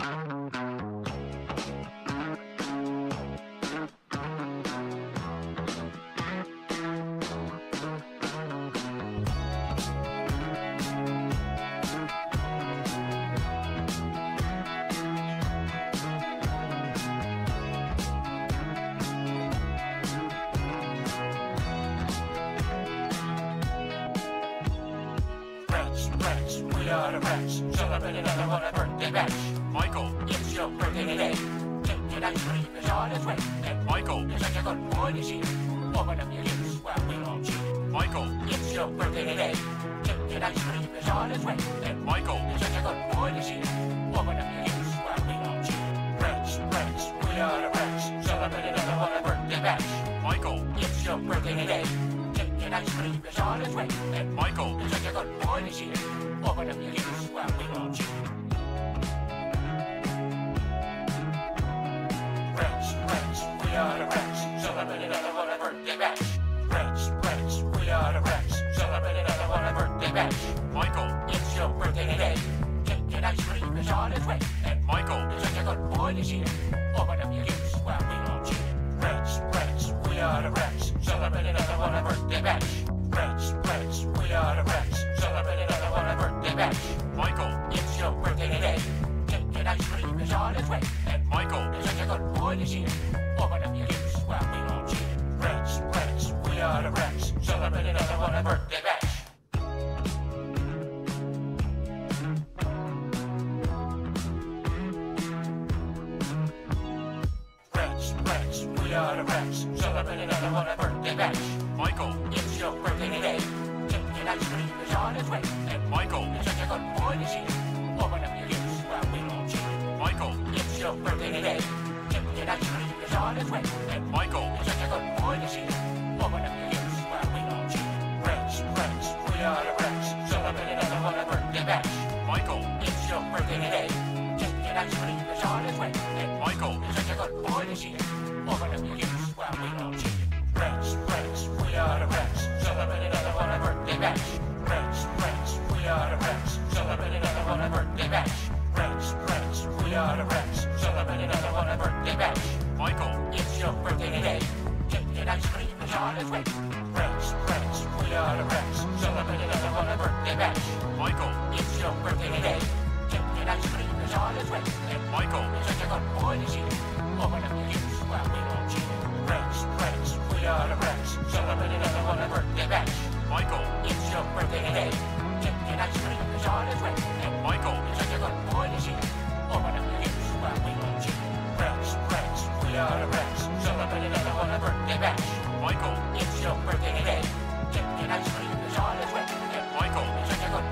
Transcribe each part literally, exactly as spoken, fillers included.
We are the Reds, celebrate another one a birthday bash. Michael, it's your birthday today. Take an ice cream, it's on its way. And Michael, you're such a good boy this year. Open up your lips while we all cheer. Michael, it's your birthday today. Take an ice cream, it's on its way. And Michael, you're such a good boy this year. Open up your lips while we all cheer. Reds, Reds, we are the Reds, celebrate another one a birthday bash. Michael, it's your birthday today. Take an ice cream, it's on its way. And Michael, you're such a good boy this year. Open up your lips while we all cheer. Reds, Reds, we are the Reds, celebrate another one a birthday bash. Reds, Reds, we are the Reds, celebrate another one a birthday bash. Michael, it's your birthday today. Take an ice cream, it's on its way. And Michael, you're such a good boy this year. Open up your lips while we all cheer. Reds, Reds, we are the Reds, celebrate another one a birthday bash. Reds, Reds, we are the Reds, celebrate another one a birthday bash. Michael, it's your birthday today. Take an ice cream, it's on its way. And Michael, you're such a good boy this year. Open up your lips while we all cheer. Reds, Reds, we are the Reds, celebrate another one a birthday bash. Reds, Reds, we are the Reds, celebrate another one a birthday bash. Michael, it's your birthday today. Take an ice cream, it's on its way. And Michael, you're such a good boy this year. Open up your lips while we all cheer. Michael, it's your birthday today. Take an ice cream, it's on its way. And Michael, you're such a good boy this year. Open up your lips while we all cheer. Reds, Reds, we are the Reds, celebrate another one a birthday bash. Michael, it's your birthday today. Take an ice cream, it's on its way. And Michael, you're such a good boy this year. Open up your lips while we all cheer. Reds, Reds, we are the Reds, celebrate another one a birthday bash. Reds, Reds, we are the Reds, celebrate another one a birthday bash. Reds, Reds, we are the Reds, celebrate another one a birthday bash. Michael, it's your birthday today. Take an ice cream, it's on its way. Reds, Reds, we are the Reds, celebrate another one a birthday bash. Michael, it's your birthday today. Take an ice cream, it's on its way. And Michael, you're such a good boy this year. Open up your lips while we all cheer. Reds, Reds, we are the Reds, celebrate another one a birthday bash. Michael, it's your birthday today. Take an ice cream, it's on its way. And Michael, you're such a good boy this year. Open up your lips while we all cheer. Reds, Reds, we are the Reds, celebrate another one a birthday bash. Michael, it's your birthday today. Take an ice cream, it's on its way. And Michael, you're such a good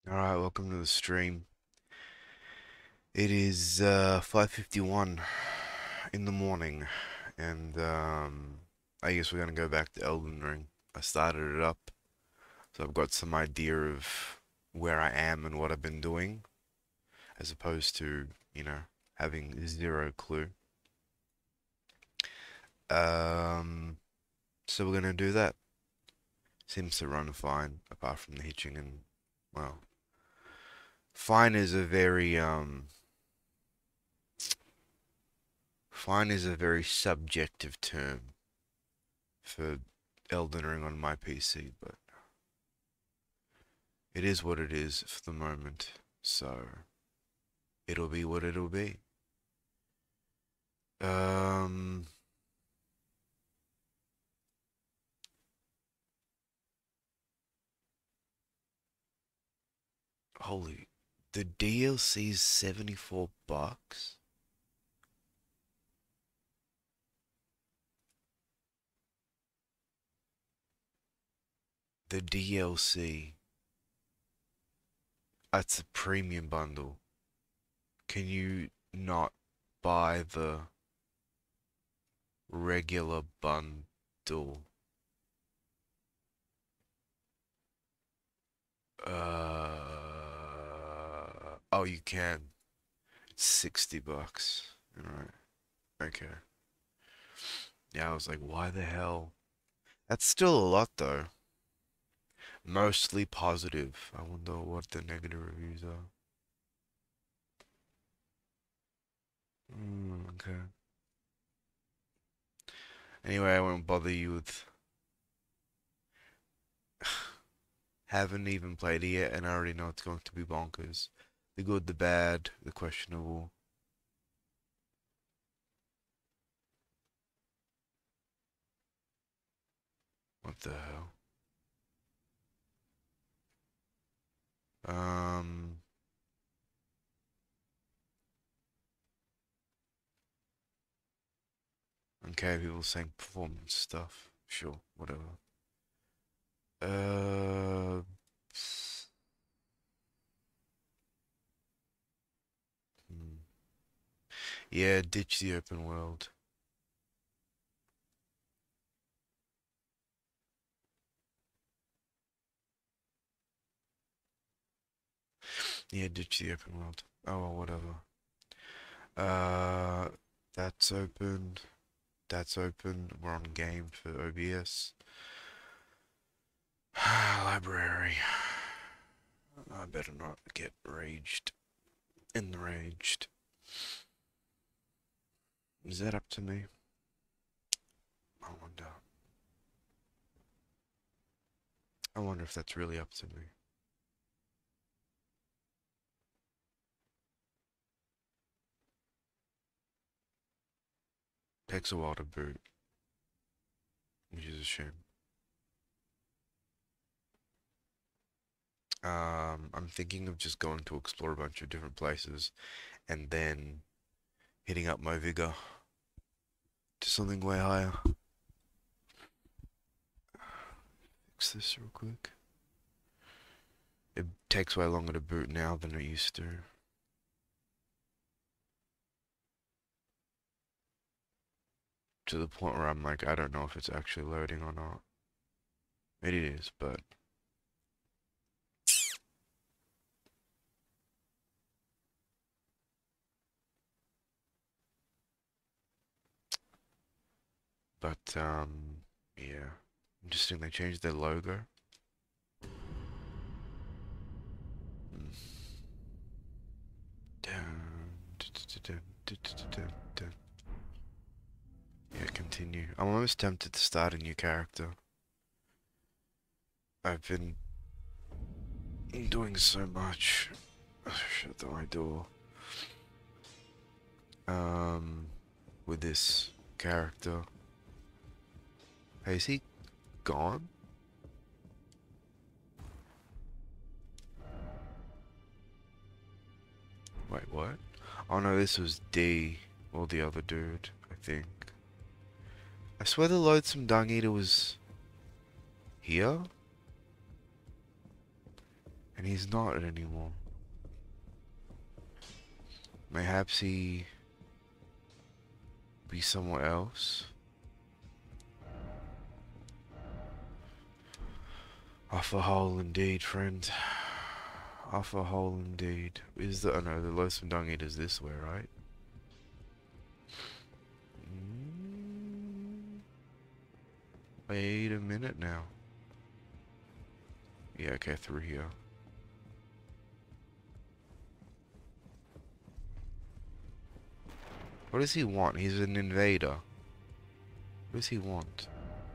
Alright, welcome to the stream. It is uh, five fifty-one in the morning, and um, I guess we're gonna go back to Elden Ring. I started it up, so I've got some idea of where I am and what I've been doing, as opposed to, you know, having zero clue. Um, so we're gonna do that. Seems to run fine, apart from the hitching and, well, fine is a very, um, fine is a very subjective term for Elden Ring on my P C, but it is what it is for the moment, so it'll be what it'll be. Um, holy, the D L C's seventy-four bucks? The D L C, that's a premium bundle. Can you not buy the regular bundle? Uh, oh, you can. It's sixty bucks. Alright, okay. Yeah, I was like, why the hell? That's still a lot though. Mostly positive. I wonder what the negative reviews are. Mm, okay. Anyway, I won't bother you with. Haven't even played it yet, and I already know it's going to be bonkers. The good, the bad, the questionable. What the hell? Um. Okay, people saying performance stuff. Sure, whatever. Uh. Hmm. Yeah, ditch the open world. Yeah, ditch the open world. Oh, well, whatever. Uh, that's open. That's open. We're on game for O B S. Library. I better not get raged. Enraged. Is that up to me? I wonder. I wonder if that's really up to me. Takes a while to boot, which is a shame. Um, I'm thinking of just going to explore a bunch of different places and then hitting up my vigor to something way higher. Fix this real quick. It takes way longer to boot now than it used to. To the point where I'm like, I don't know if it's actually loading or not. It is, but but um yeah. Interesting they changed their logo. Mm. Yeah, continue. I'm almost tempted to start a new character. I've been doing so much. Shut the my door. Um, with this character. Hey, is he gone? Wait, what? Oh no, this was D, or the other dude, I think. I swear the loathsome dung eater was here? And he's not anymore. Mayhaps he be somewhere else. Off a hole indeed, friend. Off a hole indeed. Is the oh no, the loathsome dung eater is this way, right? Mm, wait a minute now. Yeah, okay, through here. What does he want? He's an invader. What does he want?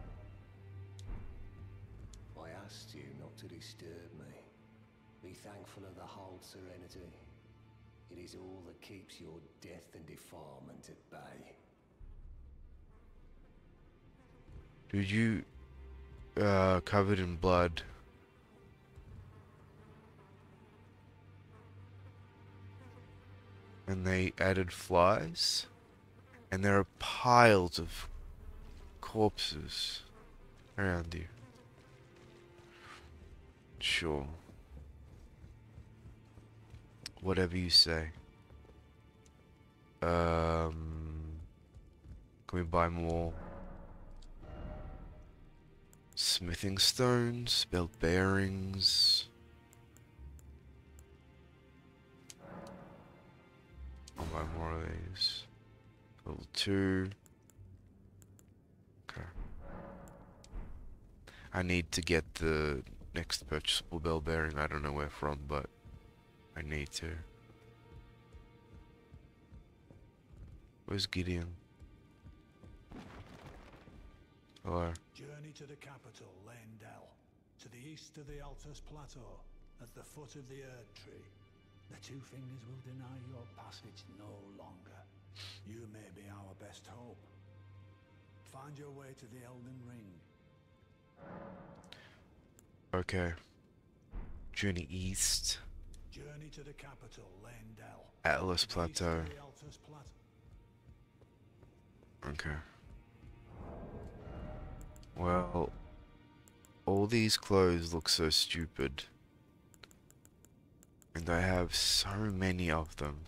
I asked you not to disturb me. Be thankful of the hold serenity. It is all that keeps your death and defilement at bay. Dude, you uh covered in blood. And they added flies, and there are piles of corpses around you. Sure. Whatever you say. Um, can we buy more smithing stones, belt bearings? I'll buy more of these. Level two. Okay. I need to get the next purchasable bell bearing. I don't know where from, but I need to. Where's Gideon? Hello. Journey to the capital, Leyndell. To the east of the Altus Plateau, at the foot of the Erd Tree. The Two Fingers will deny your passage no longer. You may be our best hope. Find your way to the Elden Ring. Okay. Journey east. Journey to the capital, Leyndell. Atlas To the east Plateau. of the Altus Plateau. Okay. Well, all these clothes look so stupid. And I have so many of them.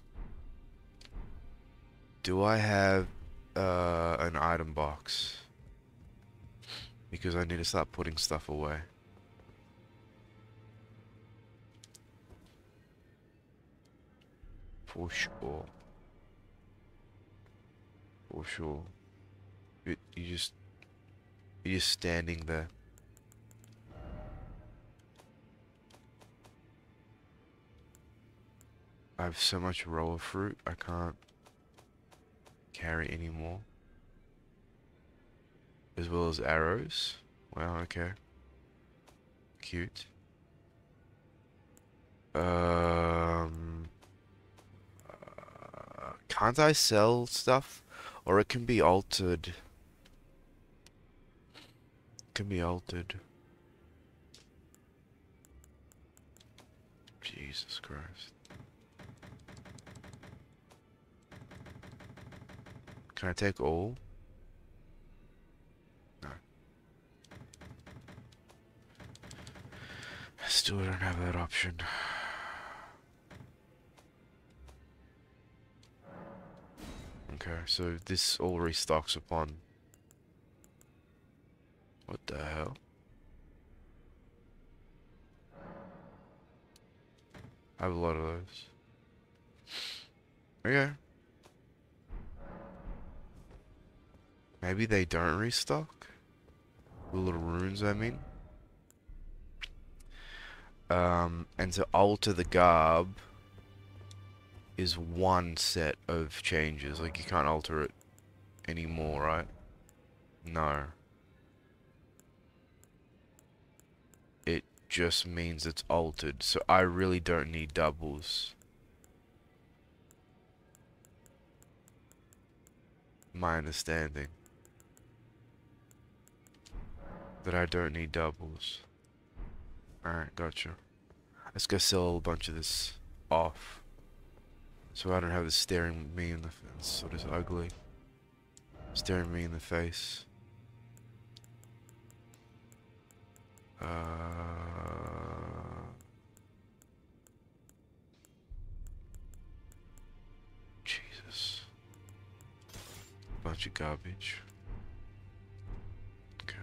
Do I have uh, an item box? Because I need to start putting stuff away. For sure. For sure. You, you just... You're just standing there. I have so much roller fruit, I can't carry anymore. As well as arrows. Wow, okay. Cute. Um... uh, can't I sell stuff? Or it can be altered. It can be altered. Jesus Christ. Can I take all? No. Still don't have that option. Okay, so this all restocks upon... What the hell? I have a lot of those. Okay. Maybe they don't restock? The little runes, I mean. Um, and to alter the garb is one set of changes. Like, you can't alter it anymore, right? No. It just means it's altered. So I really don't need doubles. My understanding. That I don't need doubles. Alright, gotcha. Let's go sell a bunch of this off. So I don't have this staring me in the face. Sort of ugly. Staring me in the face. Uh, bunch of garbage. Okay.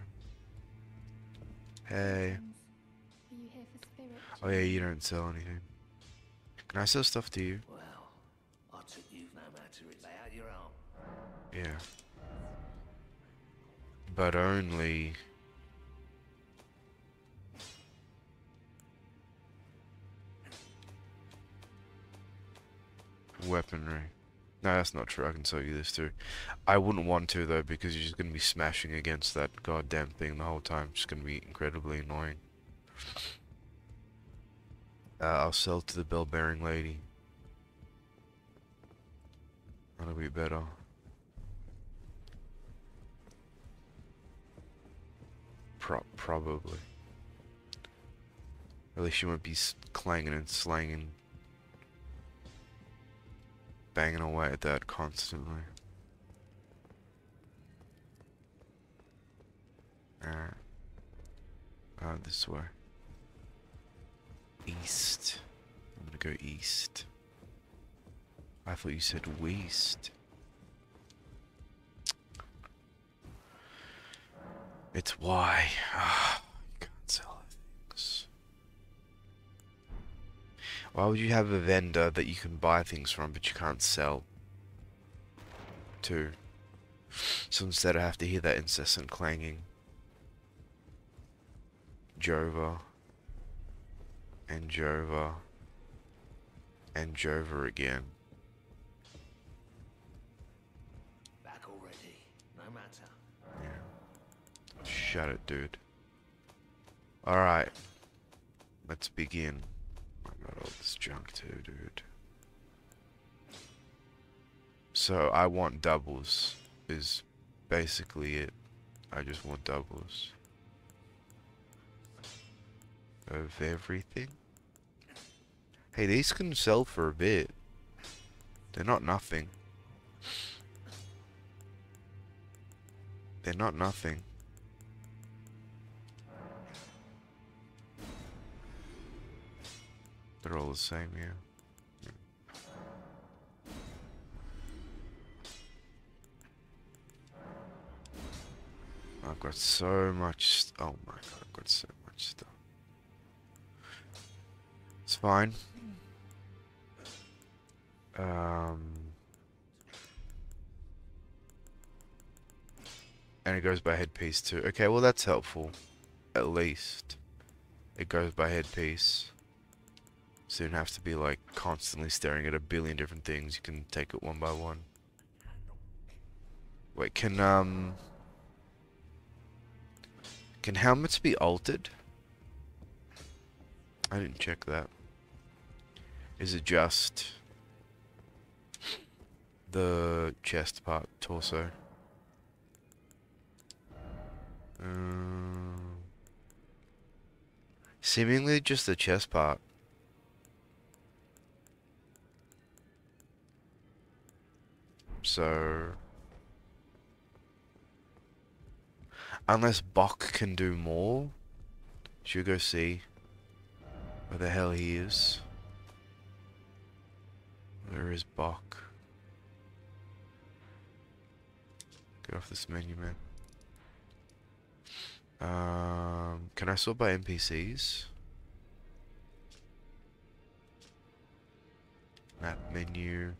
Hey. Are you here for spirit? Oh yeah, you don't sell anything. Can I sell stuff to you? Well, I took you no matter it lay out your arm. Yeah. But only... weaponry. No, that's not true. I can sell you this too. I wouldn't want to though, because you're just going to be smashing against that goddamn thing the whole time. It's going to be incredibly annoying. Uh, I'll sell to the bell-bearing lady. That'll be better. Pro probably. At least you won't be s clanging and slanging. Banging away at that constantly. Alright. Uh, this way. East. I'm gonna go east. I thought you said west. It's why. Ah, you can't sell things. Why would you have a vendor that you can buy things from but you can't sell to? So instead I have to hear that incessant clanging. Jova. And Jova. And Jova again. Back already, no matter. Yeah. Shut it, dude. Alright. Let's begin. I got all this junk too, dude. So I want doubles, is basically it. I just want doubles. Of everything. Hey, these can sell for a bit. They're not nothing. They're not nothing. They're all the same, yeah. I've got so much. St oh my god, I've got so much stuff. It's fine. Um, and it goes by headpiece too. Okay, well that's helpful. At least it goes by headpiece. So you don't have to be like constantly staring at a billion different things. You can take it one by one. Wait, can um can helmets be altered? I didn't check that. Is it just the chest part, torso? Um, seemingly just the chest part. So, unless Bok can do more, should we go see where the hell he is? Where is Bok? Get off this menu, man. Um, can I sort by N P Cs? Map menu.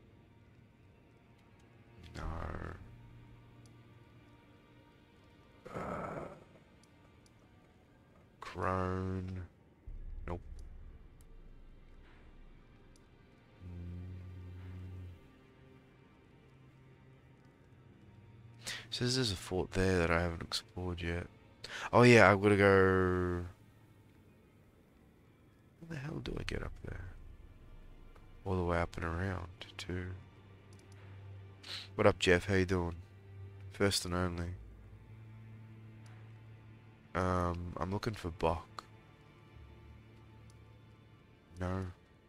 No. Uh, Crone. Nope. Says there's a fort there that I haven't explored yet. Oh yeah, I've got to go... How the hell do I get up there? All the way up and around, too. What up, Jeff? How you doing? First and only. Um, I'm looking for Bok. No.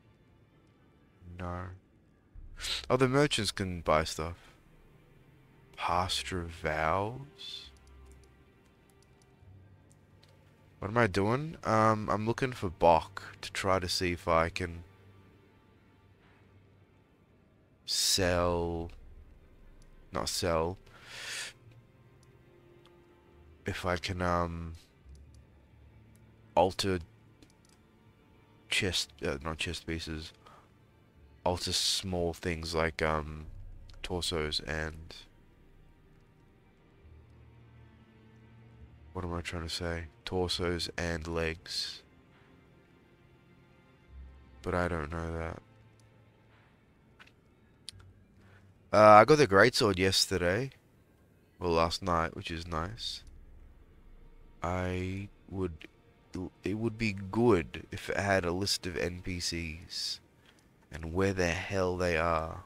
No. Oh, the merchants can buy stuff. Pasture Vows? What am I doing? Um, I'm looking for Bok to try to see if I can sell not sell. If I can um alter chest, uh, not chest pieces, alter small things like um torsos and what am I trying to say? Torsos and legs. But I don't know that. Uh, I got the greatsword yesterday. Well, last night, which is nice. I would... It would be good if it had a list of N P Cs. And where the hell they are.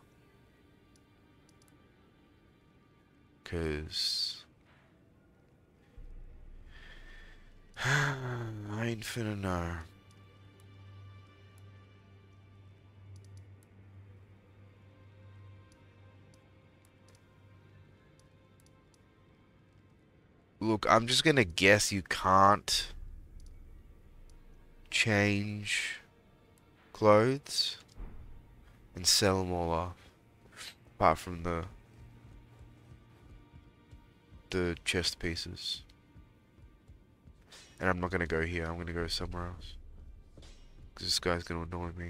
'Cause... I ain't finna know. Look, I'm just gonna guess you can't change clothes and sell them all off, apart from the the chest pieces. And I'm not gonna go here. I'm gonna go somewhere else, because this guy's gonna annoy me.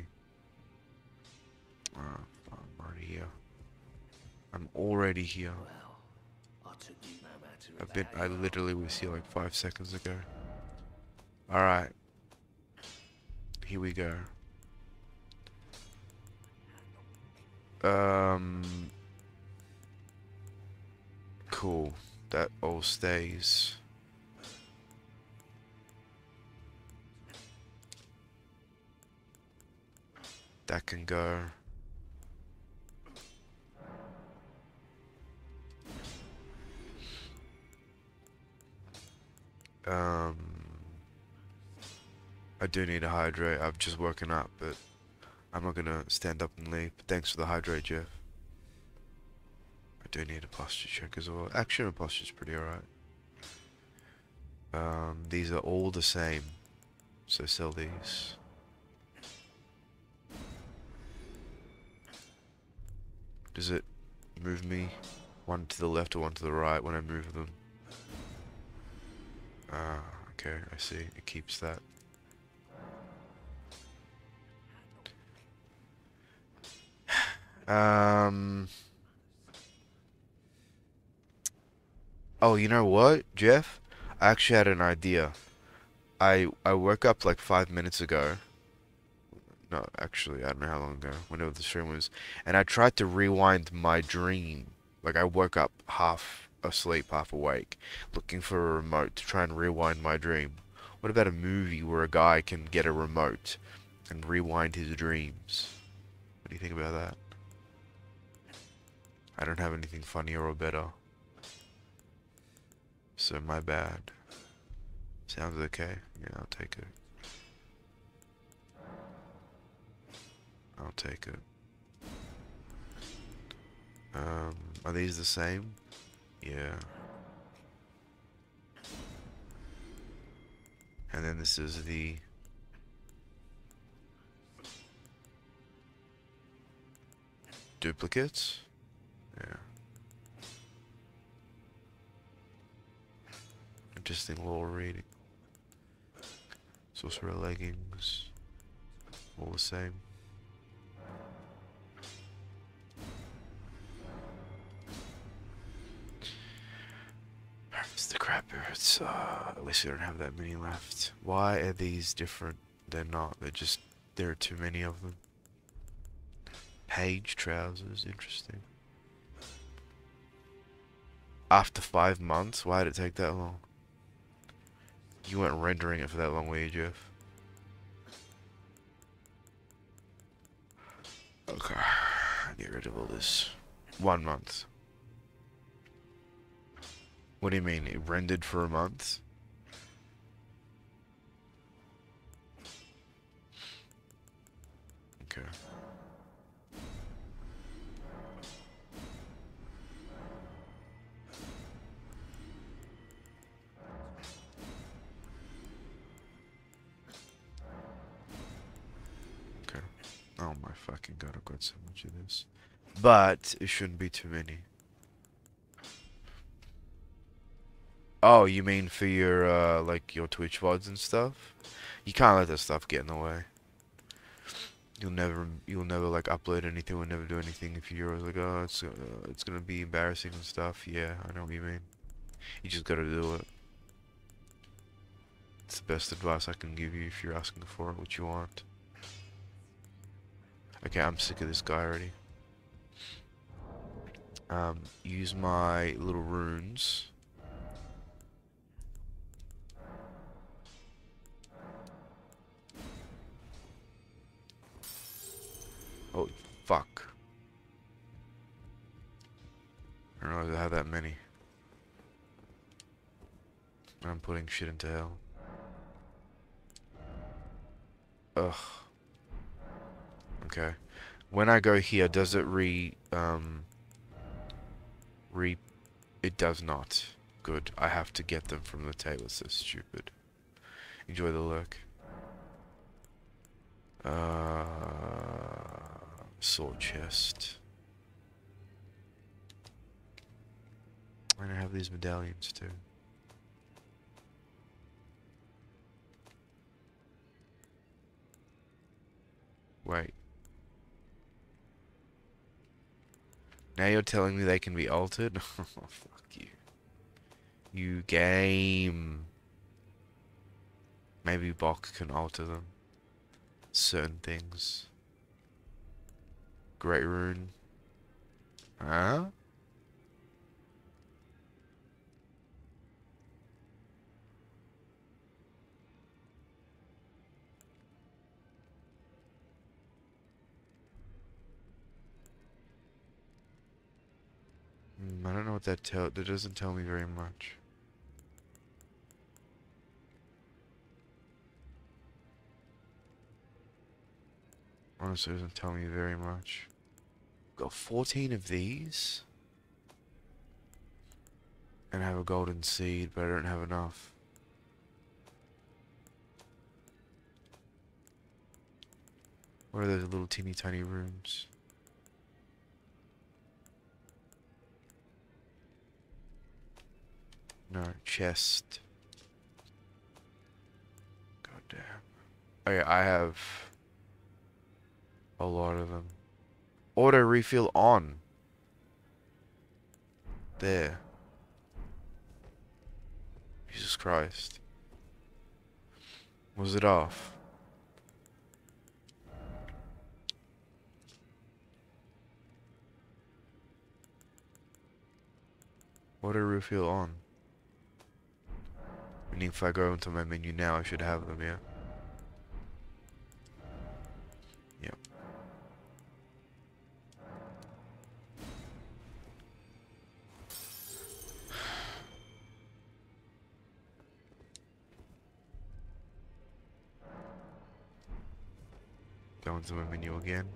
Oh, I'm already here. I'm already here. Well, I took you no matter I've been. about I your literally was here like five seconds ago. All right. Here we go. Um. Cool. That all stays. That can go. Um. I do need a hydrate. I've just woken up, but I'm not gonna stand up and leave. But thanks for the hydrate, Jeff. I do need a posture check as well. Actually, my posture's pretty alright. Um, these are all the same, so sell these. Does it move me one to the left or one to the right when I move them? Ah, okay, I see. It keeps that. Um. Oh, you know what, Jeff? I actually had an idea. I I woke up like five minutes ago. No, actually, I don't know how long ago. Whenever the stream was, and I tried to rewind my dream. Like I woke up half asleep, half awake, looking for a remote to try and rewind my dream. What about a movie where a guy can get a remote and rewind his dreams? What do you think about that? I don't have anything funnier or better. So my bad. Sounds okay. Yeah, I'll take it. I'll take it. Um, are these the same? Yeah. And then this is the duplicates. Yeah. Interesting little reading. Sorcerer leggings. All the same. Harvest the crab birds. Uh, at least we don't have that many left. Why are these different? They're not. They're just, there are too many of them. Page trousers. Interesting. After five months? Why did it take that long? You weren't rendering it for that long, were you, Jeff? Okay. Get rid of all this. One month. What do you mean? It rendered for a month? Okay. Oh my fucking god, I've got so much of this. But it shouldn't be too many. Oh, you mean for your, uh, like, your Twitch V O Ds and stuff? You can't let that stuff get in the way. You'll never, you'll never, like, upload anything or never do anything if you're like, oh, it's, uh, it's gonna be embarrassing and stuff. Yeah, I know what you mean. You just gotta do it. It's the best advice I can give you if you're asking for it, what you want. Okay, I'm sick of this guy already. Um, use my little runes. Oh, fuck. I don't realize I had that many. I'm putting shit into hell. Ugh. Okay. When I go here, does it re, um... Re... It does not. Good. I have to get them from the table. It's so stupid. Enjoy the look. Uh... Sword chest. And I have these medallions too. Wait. Now you're telling me they can be altered? Oh, fuck you. You game. Maybe Bok can alter them. Certain things. Great Rune. Huh? I don't know what that tell. That doesn't tell me very much. Honestly, it doesn't tell me very much. Got fourteen of these, and I have a golden seed, but I don't have enough. What are those little teeny tiny runes? No, chest. God damn. Okay, I have a lot of them. Auto refill on. There. Jesus Christ. Was it off? Auto refill on. Meaning if I go into my menu now, I should have them, yeah? Yep. Go into my menu again.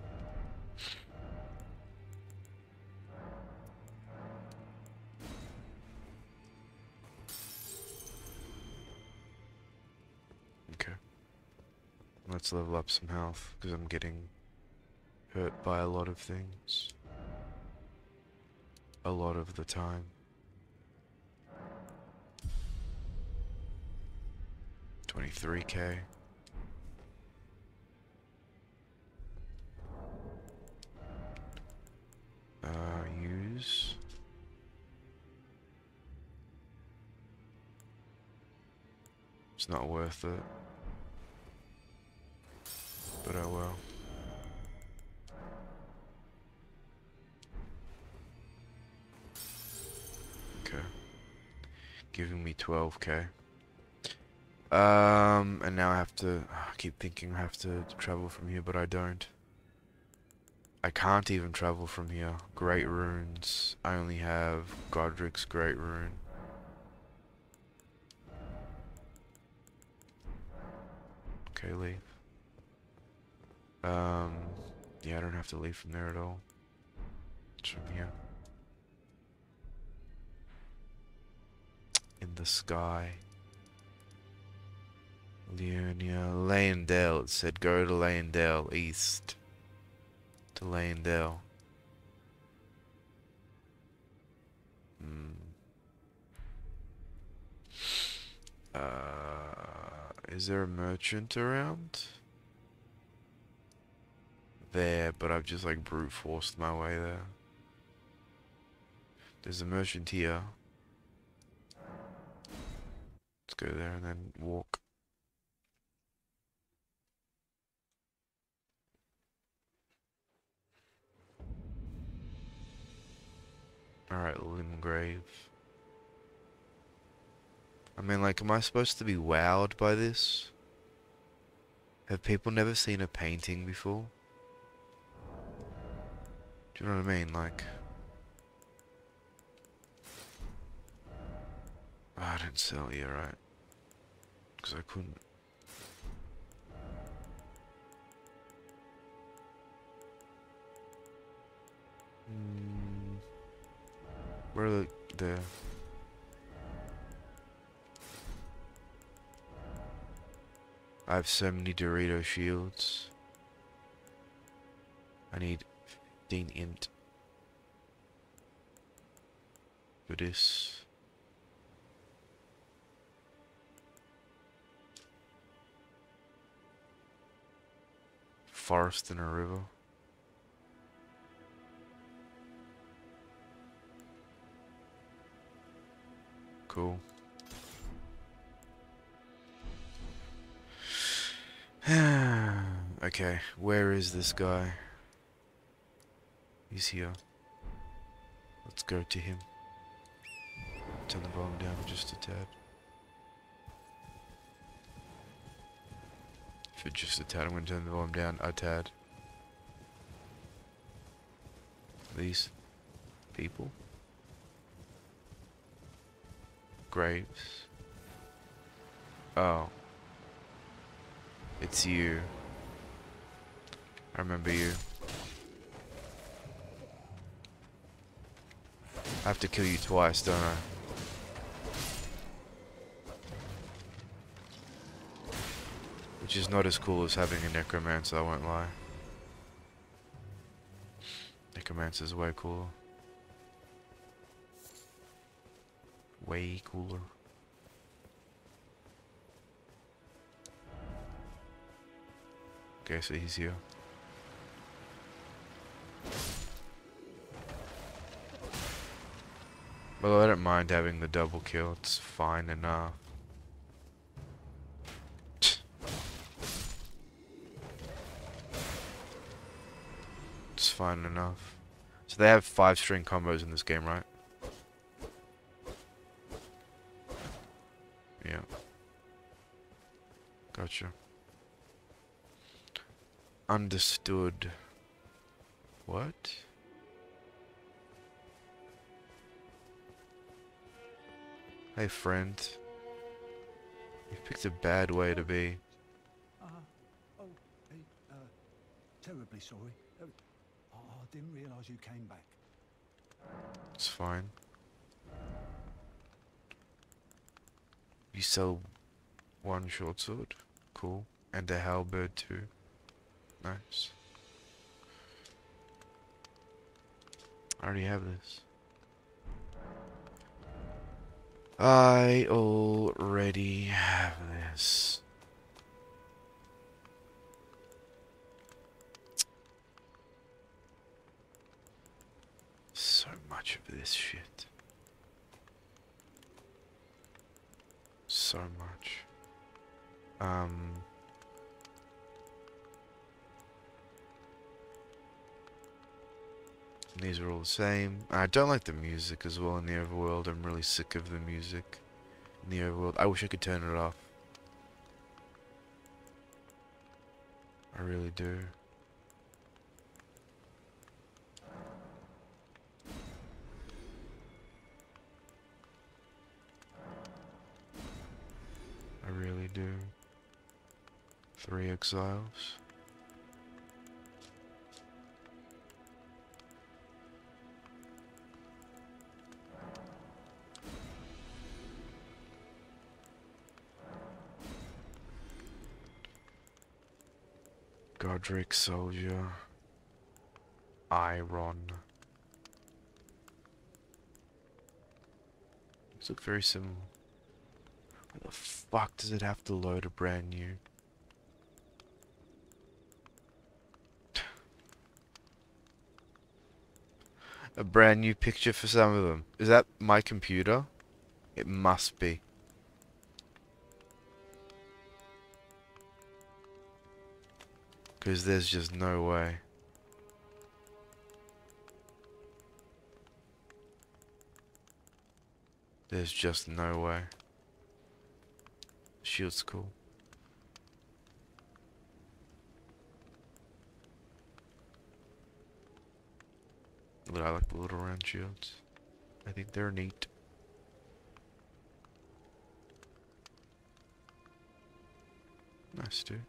Okay. Let's level up some health, because I'm getting hurt by a lot of things. A lot of the time. twenty-three K. Uh, use. It's not worth it. But I will. Okay. Giving me twelve K. Um, and now I have to, I keep thinking I have to travel from here, but I don't. I can't even travel from here. Great Runes. I only have Godric's Great Rune. Okay, leave. Um, yeah, I don't have to leave from there at all. It's from here. In the sky. Leonia, Leyndell. It said go to Leyndell, east. To Leyndell. Hmm. Uh, is there a merchant around? There, but I've just like brute forced my way there. There's a merchant here. Let's go there and then walk. Alright, Limgrave. I mean, like, am I supposed to be wowed by this? Have people never seen a painting before? Do you know what I mean? Like... Oh, I didn't sell you, right? Because I couldn't. Mm, where are the... There. I have so many Dorito shields. I need fifteen int for this. Forest and a river. Cool. Okay, where is this guy? He's here. Let's go to him. Turn the volume down just a tad. For just a tad, I'm going to turn the volume down a tad. These people. Graves. Oh. It's you. I remember you. I have to kill you twice, don't I? Which is not as cool as having a necromancer, I won't lie. Necromancer's way cooler. Way cooler. Okay, so he's here. Well, I don't mind having the double kill, it's fine enough. It's fine enough. So they have five string combos in this game, right? Yeah. Gotcha. Understood. What? Hey friend. You picked a bad way to be. Uh, oh, hey, uh, terribly sorry. Uh, I I didn't realise you came back. It's fine. You sell one short sword. Cool. And a halberd too. Nice. I already have this. I already have this. So much of this shit. So much. Um... These are all the same. I don't like the music as well in the overworld. I'm really sick of the music in the overworld. I wish I could turn it off. I really do. I really do. Three exiles. Godric Soldier. Iron. These look very similar. Why the fuck does it have to load a brand new? A brand new picture for some of them. Is that my computer? It must be. Because there's just no way. There's just no way. Shield's cool. But I like the little round shields. I think they're neat. Nice, dude.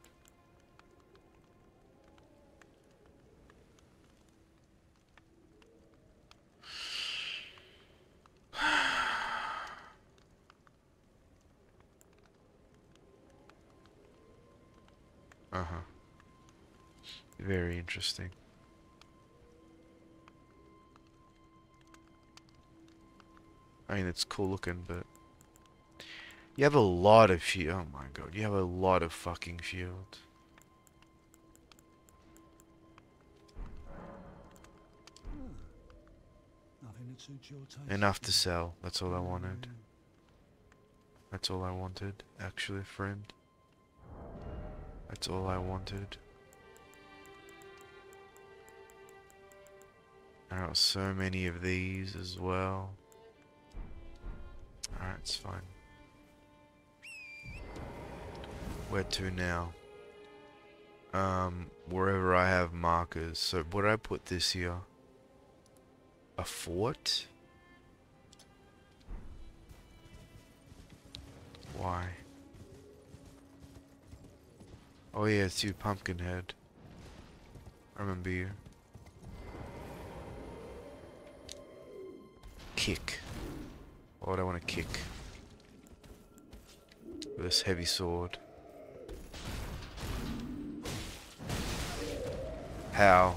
Uh-huh. Very interesting. I mean, it's cool looking, but you have a lot of shield. Oh my god, you have a lot of fucking shield. Nothing that suits your taste. Enough to sell. That's all I wanted. That's all I wanted, actually, friend. That's all I wanted. There are so many of these as well. Alright, it's fine. Where to now? Um, wherever I have markers. So, what did I put this here? A fort? Why? Oh yeah, it's you, Pumpkinhead. I remember you. Kick. Why would I want to kick? With this heavy sword. How?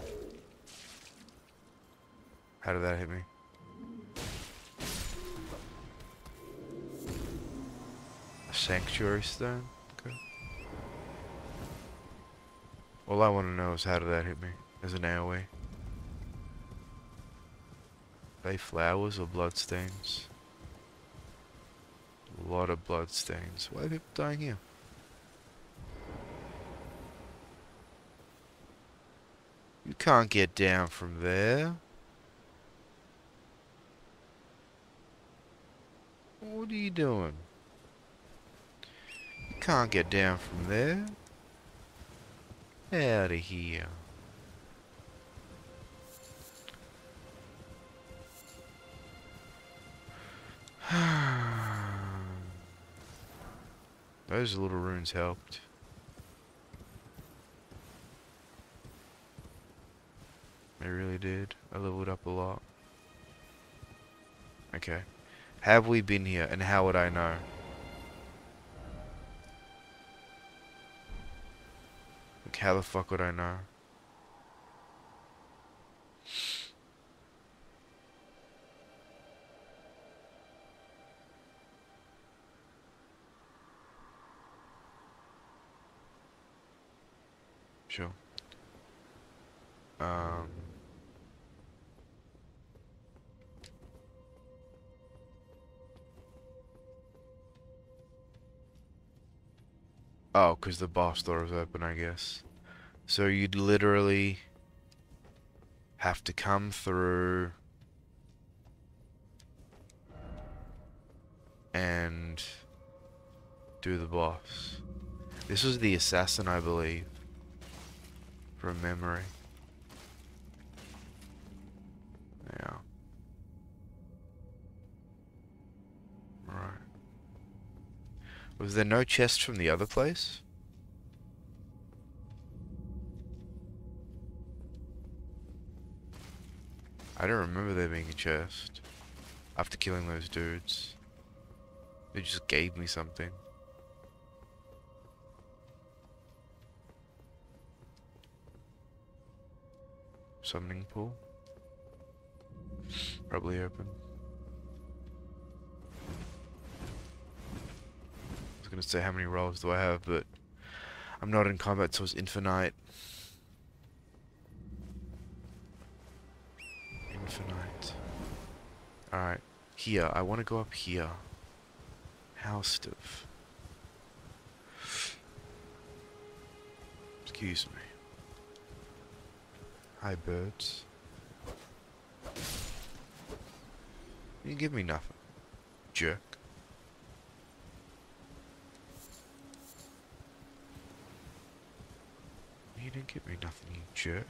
How did that hit me? A sanctuary stone? Okay. All I want to know is how did that hit me as an AoE? Are they flowers or bloodstains? A lot of bloodstains. Why are people dying here? You can't get down from there. What are you doing? You can't get down from there. Out of here. Those little runes helped. They really did. I leveled up a lot. Okay. Have we been here, and how would I know? Like, how the fuck would I know? Sure. Um... Oh, because the boss door is open, I guess. So you'd literally have to come through and do the boss. This was the assassin, I believe, from memory. Yeah. Right. Was there no chest from the other place? I don't remember there being a chest. After killing those dudes. They just gave me something. Summoning pool? Probably open. gonna say how many rolls do I have, but I'm not in combat, so it's infinite. Infinite. Alright. Here. I want to go up here. House stuff. Excuse me. Hi, birds. You give me nothing, jerk. You didn't give me nothing, you jerk.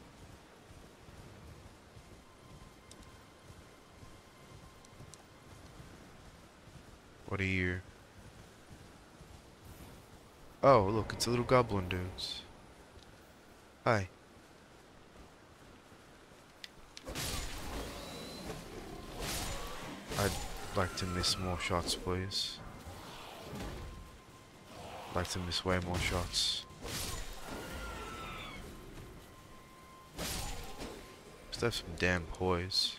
What are you? Oh, look, it's a little goblin dudes. Hi. I'd like to miss more shots, please. I'd like to miss way more shots. Just have some damn poise.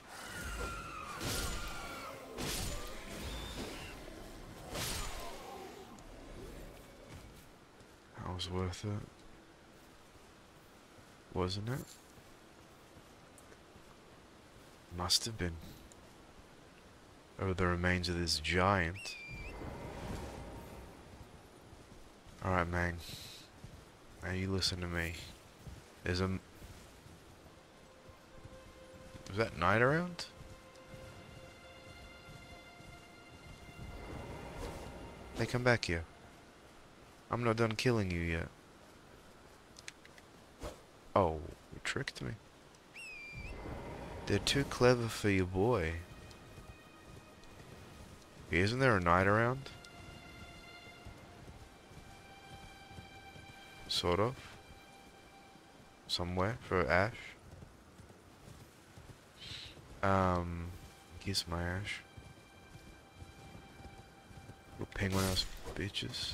That was worth it. Wasn't it? Must have been. Oh, the remains of this giant. Alright, man. Now you listen to me. There's a... Was that night around? Hey, come back here. I'm not done killing you yet. Oh, you tricked me. They're too clever for your boy. Isn't there a knight around? Sort of. Somewhere for Ash. Um, kiss my Ash. Little penguin ass bitches.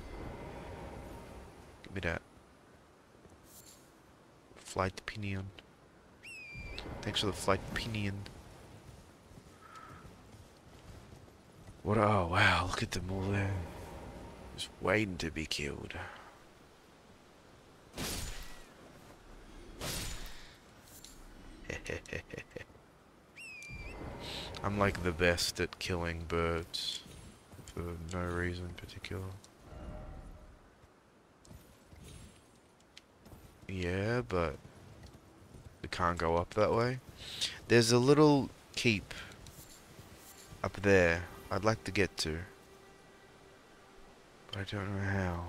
Give me that. Flight pinion. Thanks for the flight pinion. What? Oh wow! Look at them all there, just waiting to be killed. I'm like the best at killing birds for no reason in particular. Yeah, but we can't go up that way. There's a little keep up there I'd like to get to, but I don't know how.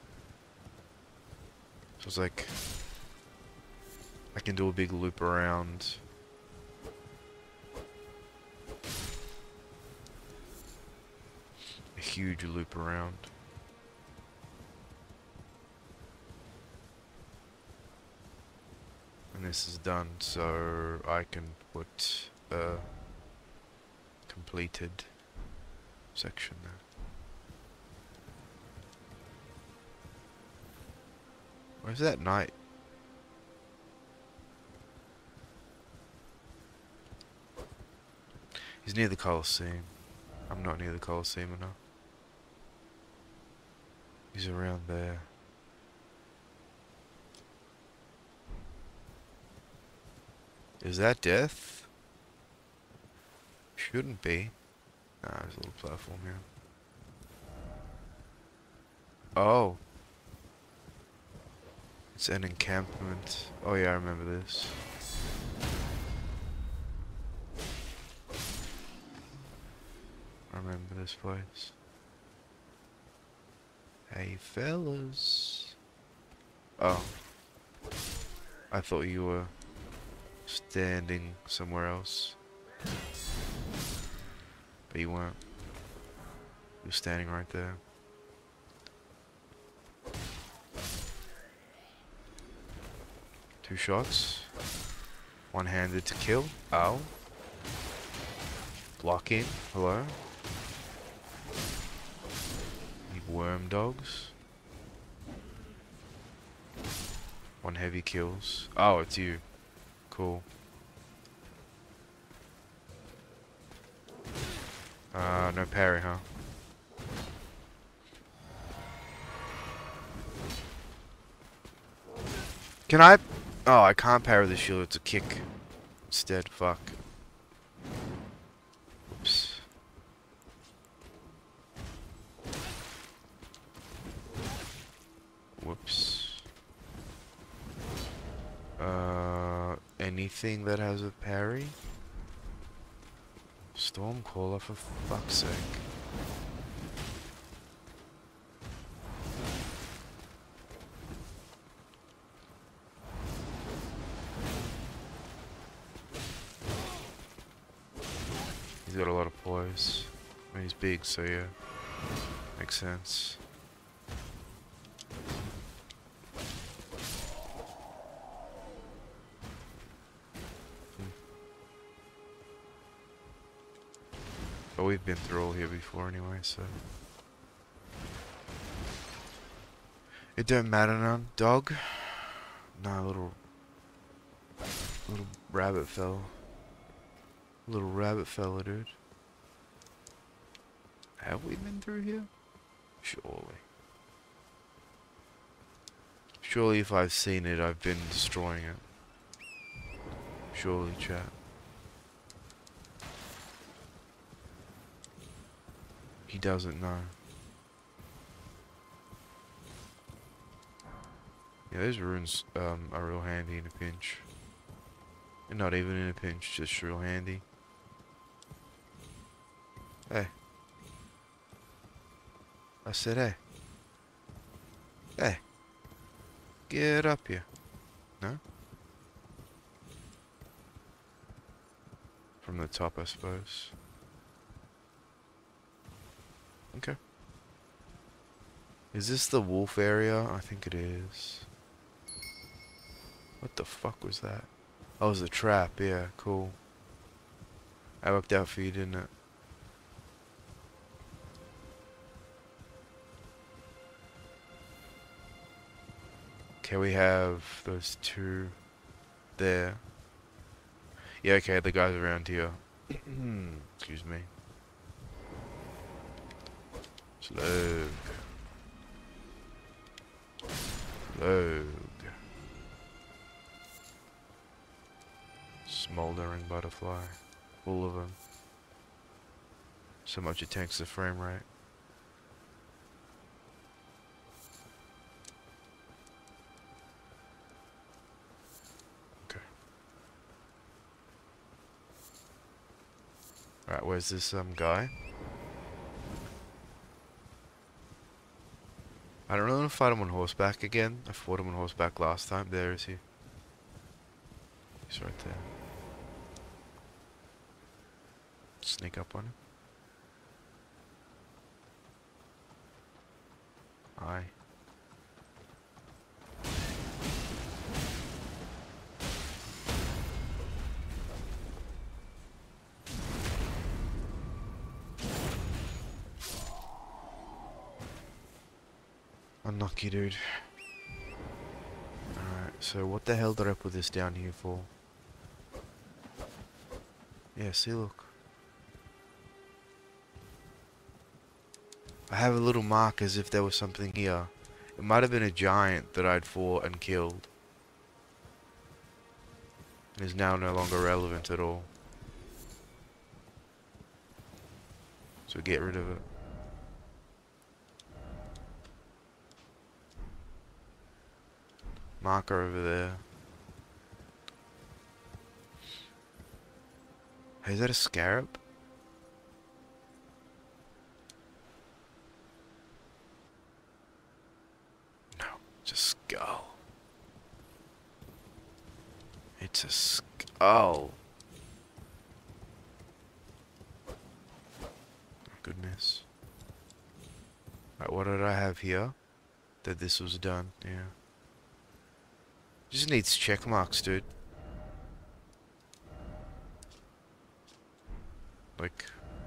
So it's like I can do a big loop around. A huge loop around. And this is done, so I can put a completed section there. Where's that knight? He's near the Colosseum. I'm not near the Colosseum enough. He's around there. Is that death? Shouldn't be. Nah, there's a little platform here. Oh. It's an encampment. Oh yeah, I remember this. I remember this place. Hey fellas. Oh. I thought you were standing somewhere else. But you weren't. You were standing right there. Two shots. One-handed to kill. Ow. Blocking. Hello. You worm dogs. One heavy kills. Oh, it's you. Cool. Uh, no parry, huh? Can I? Oh, I can't parry the shield. It's a kick instead. Fuck. Oops. Whoops. Uh, anything that has a parry? Stormcaller, for fuck's sake. He's got a lot of poise. I mean, he's big, so yeah. Makes sense. But we've been through all here before anyway, so... It don't matter none. Dog? Nah, little... Little rabbit fella. Little rabbit fella, dude. Have we been through here? Surely. Surely if I've seen it, I've been destroying it. Surely, chat. He doesn't know. Yeah, those runes um, are real handy in a pinch. And not even in a pinch, just real handy. Hey. I said hey. Hey. Get up here. No? From the top, I suppose. Okay. Is this the wolf area? I think it is. What the fuck was that? Oh, it was a trap. Yeah, cool. I worked out for you, didn't it? Okay, we have those two there. Yeah, okay, the guys around here. Excuse me. Slug. Slug. Smoldering butterfly. Full of them. So much it tanks the frame rate. Okay. Alright, where's this um guy? I don't really want to fight him on horseback again. I fought him on horseback last time. There is he. He's right there. Sneak up on him. Aye. Unlucky, dude. Alright, so what the hell did I put this down here for? Yeah, see, look. I have a little mark as if there was something here. It might have been a giant that I'd fought and killed. And is now no longer relevant at all. So get rid of it. Marker over there. Hey, is that a scarab? No, it's a skull. It's a skull. Goodness. Right, what did I have here? That this was done, yeah. Just needs check marks, dude. Like,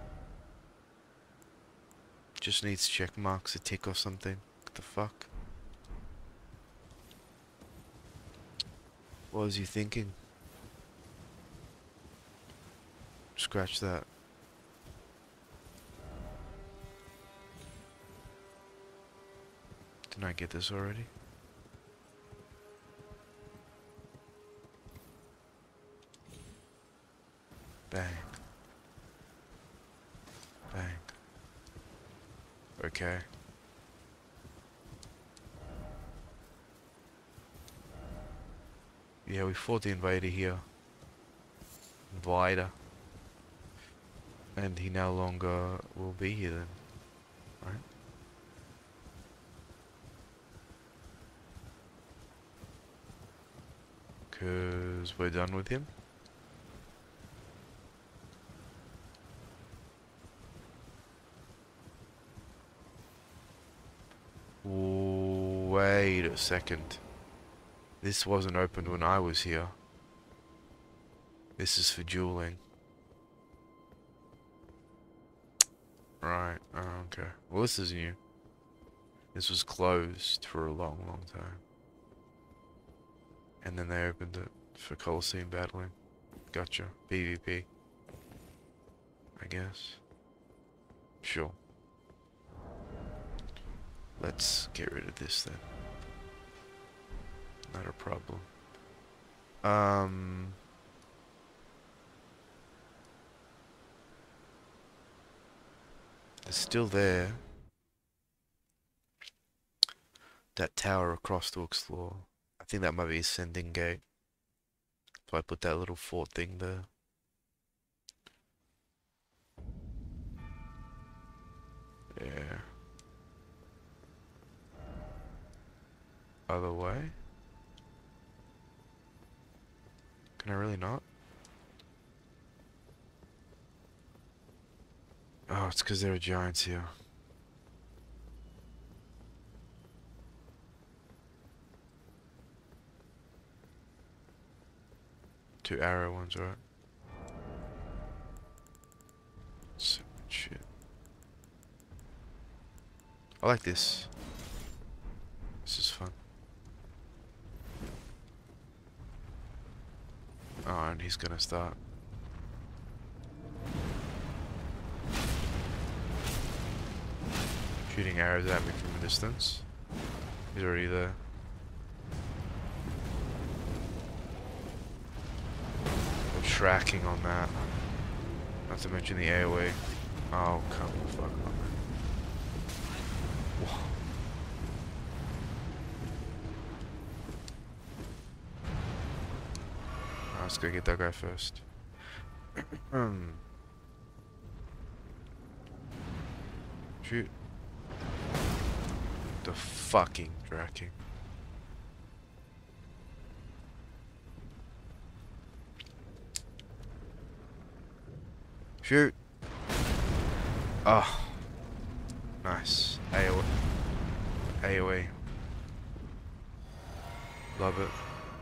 just needs check marks, a tick or something. What the fuck? What was you thinking? Scratch that. Didn't I get this already? Bang. Bang. Okay. Yeah, we fought the invader here. Invader. And he no longer will be here then. Right? Because we're done with him. Wait a second. This wasn't opened when I was here. This is for dueling. Right, oh, okay. Well, this is new. This was closed for a long, long time. And then they opened it for Colosseum battling. Gotcha. PvP. I guess. Sure. Let's get rid of this then. Not a problem. Um... It's still there. That tower across to explore. I think that might be a sending gate. So I put that little fort thing there. Yeah. Other way? Can I really not? Oh, it's because there are giants here. Two arrow ones, right? So much shit. I like this. This is fun. Oh, and he's gonna start. Shooting arrows at me from a distance. He's already there. No tracking on that. Not to mention the A O E. Oh, come the fuck on, man. Whoa. Oh, let's go get that guy first. Shoot. The fucking tracking. Shoot. Oh. Nice. A O E. A O E. Love it.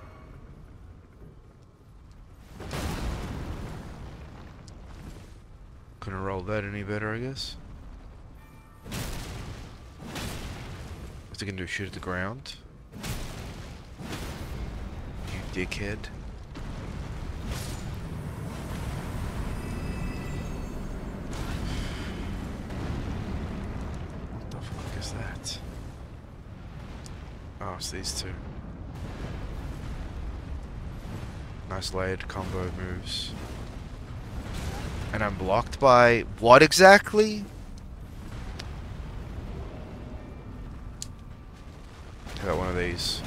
Couldn't roll that any better, I guess. What's he gonna do? Shoot at the ground? You dickhead. What the fuck is that? Oh, it's these two. Nice layered combo moves. And I'm blocked by what exactly? I got one of these.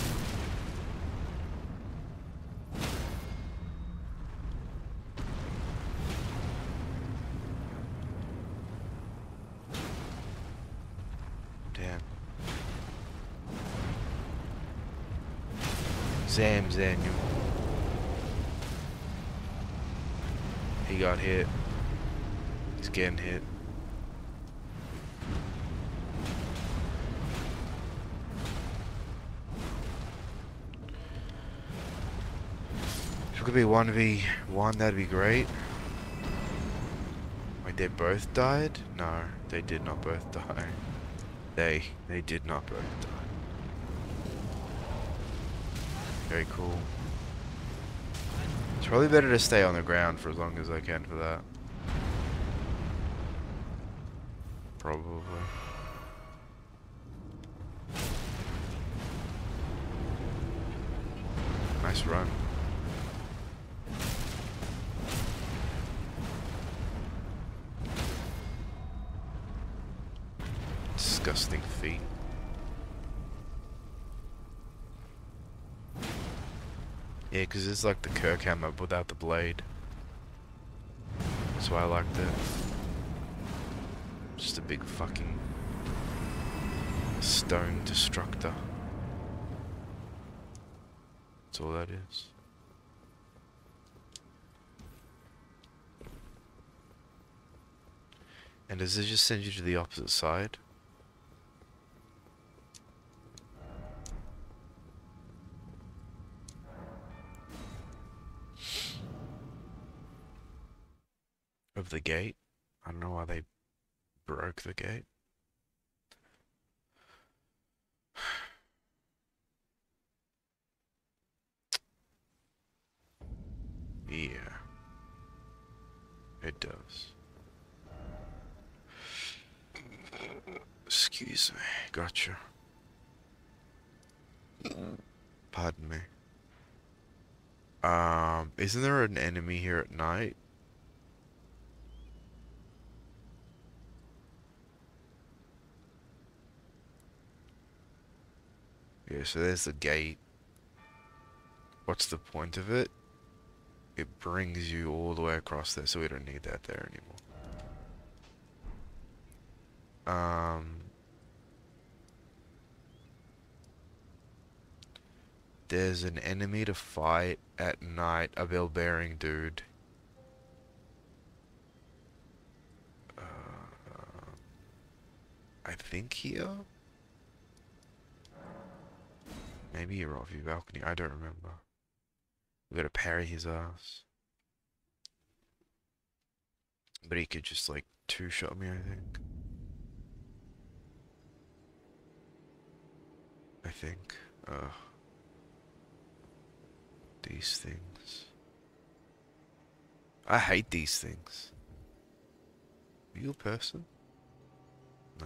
Damn. Zam Zanu. He got hit. He's getting hit. If it could be one v one, that'd be great. Wait, they both died? No, they did not both die. They, they did not both die. Very cool. It's probably better to stay on the ground for as long as I can for that. Probably. Nice run. disgusting feet. Yeah, because it's like the Kirk hammer without the blade. That's why I liked it. Just a big fucking stone destructor. That's all that is. And does it just send you to the opposite side? Of the gate? I don't know why they broke the gate. Yeah. It does. Excuse me. Gotcha. Pardon me. Um, isn't there an enemy here at night? Yeah, so there's the gate. What's the point of it? It brings you all the way across there, so we don't need that there anymore. Um... There's an enemy to fight at night, a bell-bearing dude. Uh, I think here? Maybe you're off your balcony, I don't remember. We gotta parry his ass. But he could just like two-shot me, I think. I think. Ugh. These things. I hate these things. Are you a person? No.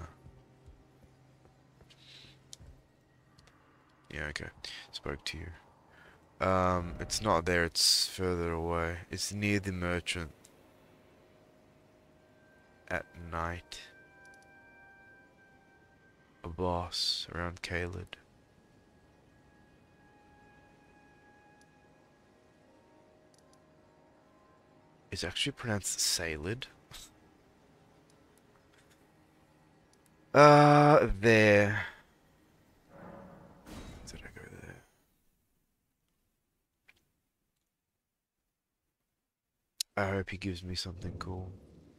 Yeah, okay. Spoke to you. Um, it's not there, it's further away. It's near the merchant. At night. A boss around Caelid. It's actually pronounced Caelid. Uh, there. Did I go there? I hope he gives me something cool.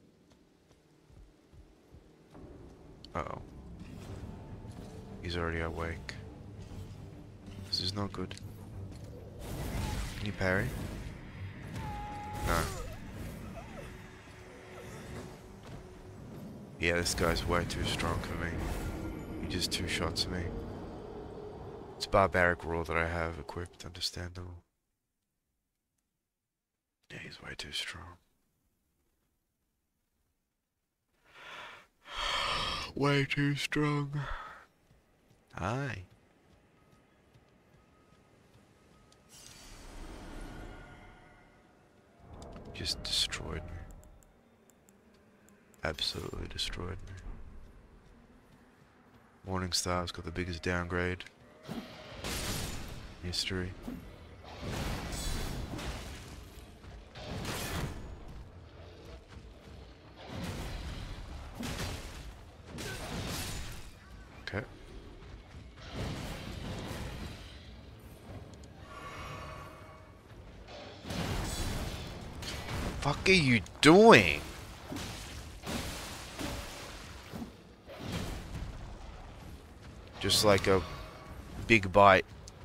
Uh-oh. He's already awake. This is not good. Can you parry? No. Yeah, this guy's way too strong for me. He just two shots me. It's barbaric roar that I have equipped, understandable. Yeah, he's way too strong. Way too strong. Hi. Just destroyed me. Absolutely destroyed me. Morningstar's got the biggest downgrade in history. Okay. What the fuck are you doing? Just like a big bite.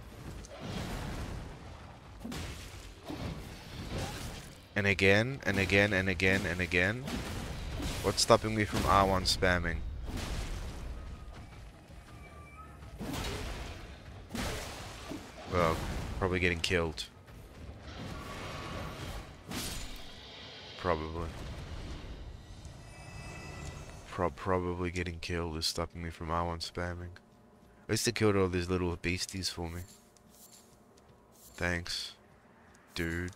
And again, and again, and again, and again. What's stopping me from R one spamming? Well, probably getting killed. Probably. Pro probably getting killed is stopping me from R one spamming. At least they killed all these little beasties for me. Thanks, dude.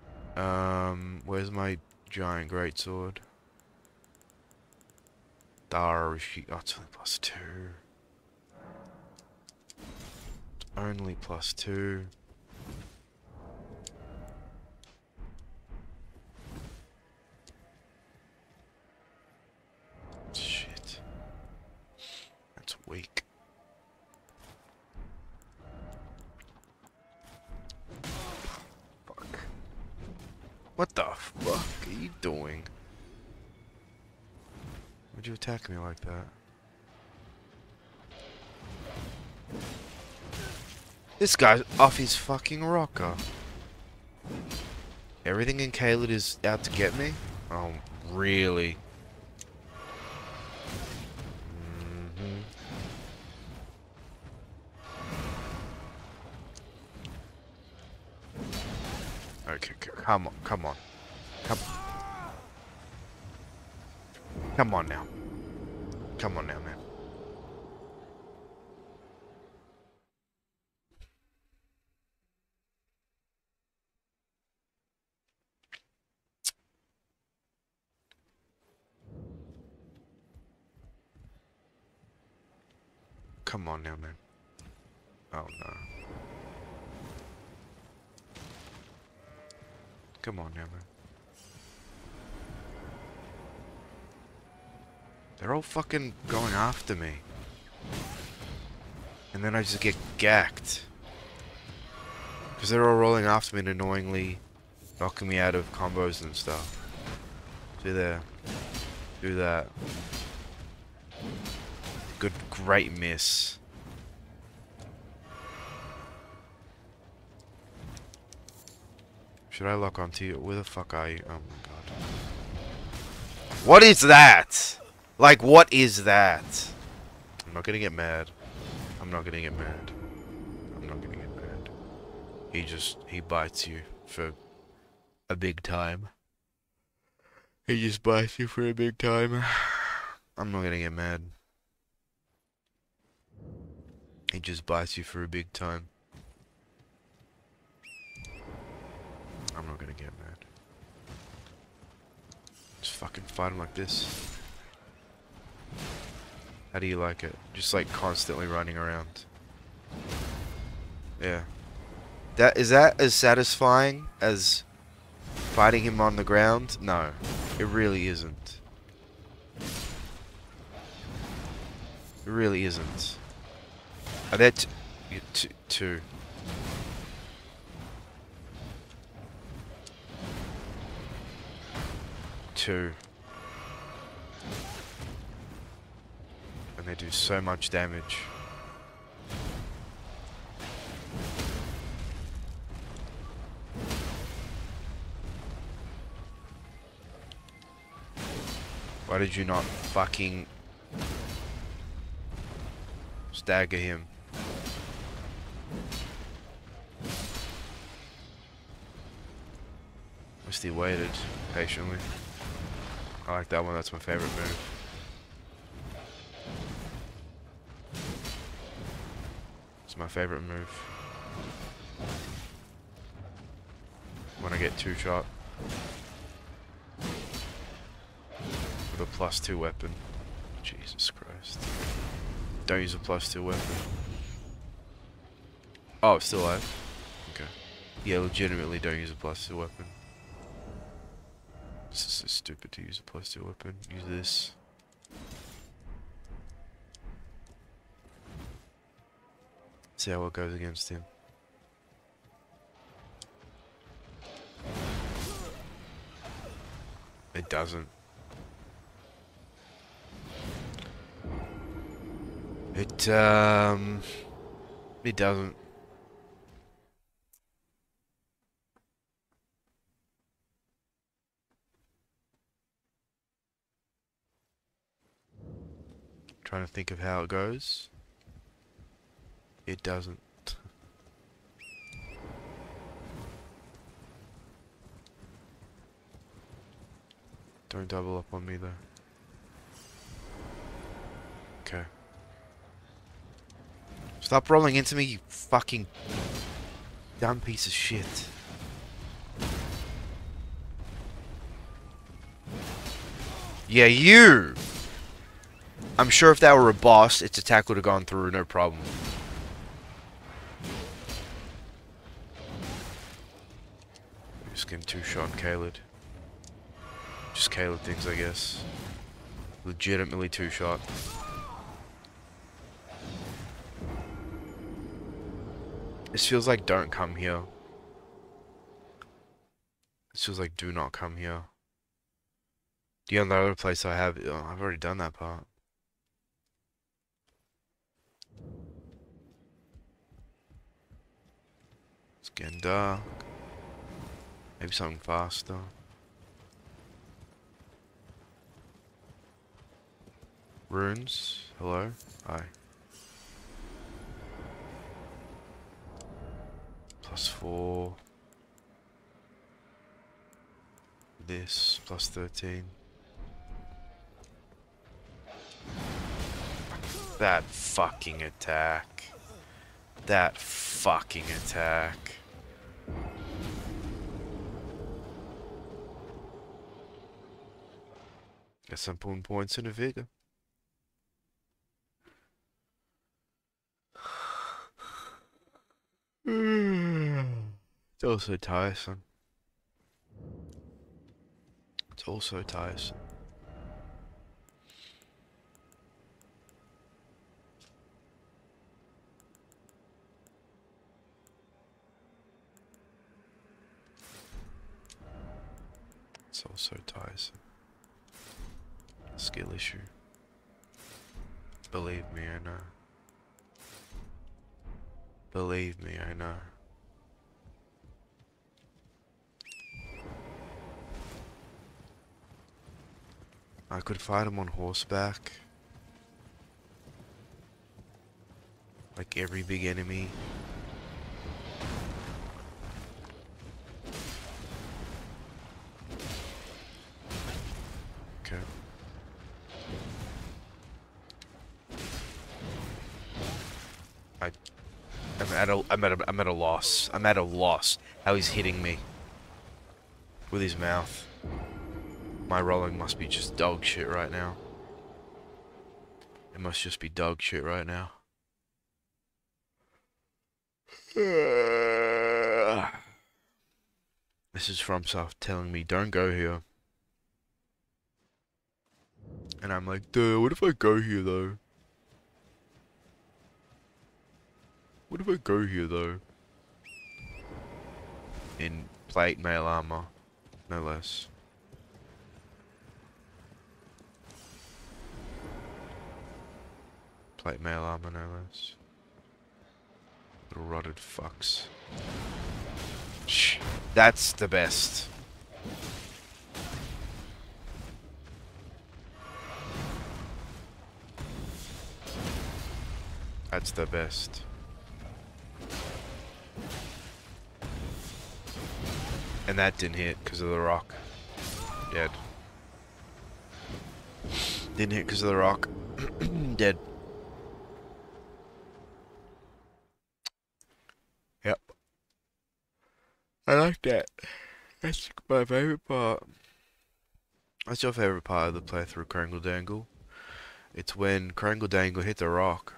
Um, where's my giant greatsword? Dara is she? Oh, it's only plus two. It's only plus two. Shit. That's weak. Fuck. What the fuck are you doing? Why'd you attack me like that? This guy's off his fucking rocker. Everything in Caelid is out to get me? Oh, really? Mm-hmm. Okay, c- come on, come on. Come Come on now. Come on now, man. Come on now, man. Oh no. Come on now, man. They're all fucking going after me. And then I just get gacked. Because they're all rolling after me and annoyingly knocking me out of combos and stuff. Do there. Do that. Good, great miss. Should I lock onto you? Where the fuck are you? Oh my god. What is that? Like, what is that? I'm not gonna get mad. I'm not gonna get mad. I'm not gonna get mad. He just, he bites you for a big time. He just bites you for a big time. I'm not gonna get mad. He just bites you for a big time. I'm not gonna get mad. Just fucking fight him like this. How do you like it? Just like constantly running around. Yeah. That is that as satisfying as fighting him on the ground? No, it really isn't. It really isn't. Are there t t two? Two. And they do so much damage. Why did you not fucking stagger him? Wish he waited patiently. I like that one, that's my favorite move. It's my favorite move. When I get two shot. With a plus two weapon. Jesus Christ. Don't use a plus two weapon. Oh, it's still alive? Okay. Yeah, legitimately don't use a plus two weapon. This is so stupid to use a plus two weapon. Use this. See how it goes against him. It doesn't. It, um... It doesn't. Trying to think of how it goes. It doesn't. Don't double up on me though. Okay. Stop rolling into me, you fucking dumb piece of shit. Yeah, you! I'm sure if that were a boss, its attack would have gone through, no problem. Just getting two-shot on Caelid. Just Caelid things, I guess. Legitimately two-shot. This feels like don't come here. This feels like do not come here. The only other place I have... Oh, I've already done that part. It's getting dark. Maybe something faster. Runes. Hello. Hi. Plus four. This. Plus thirteen. That fucking attack. That fucking attack. Guess I'm pulling points in a vigor. It's also tiresome. It's also tiresome. It's also tiresome. Skill issue. Believe me, I know. Believe me, I know. I could fight him on horseback. Like every big enemy. Okay. I I'm at a I'm at a I'm at a loss. I'm at a loss. How he's hitting me with his mouth. My rolling must be just dog shit right now. It must just be dog shit right now. This is FromSoft telling me don't go here. And I'm like, duh, what if I go here though? What if I go here though? In plate mail armor, no less. Plate mail armor, no less. Little rotted fucks. Shh. That's the best. That's the best. And that didn't hit because of the rock. Dead. Didn't hit because of the rock. Dead. Yep. I like that. That's my favorite part. What's your favorite part of the playthrough, Krangle Dangle? It's when Krangle Dangle hit the rock.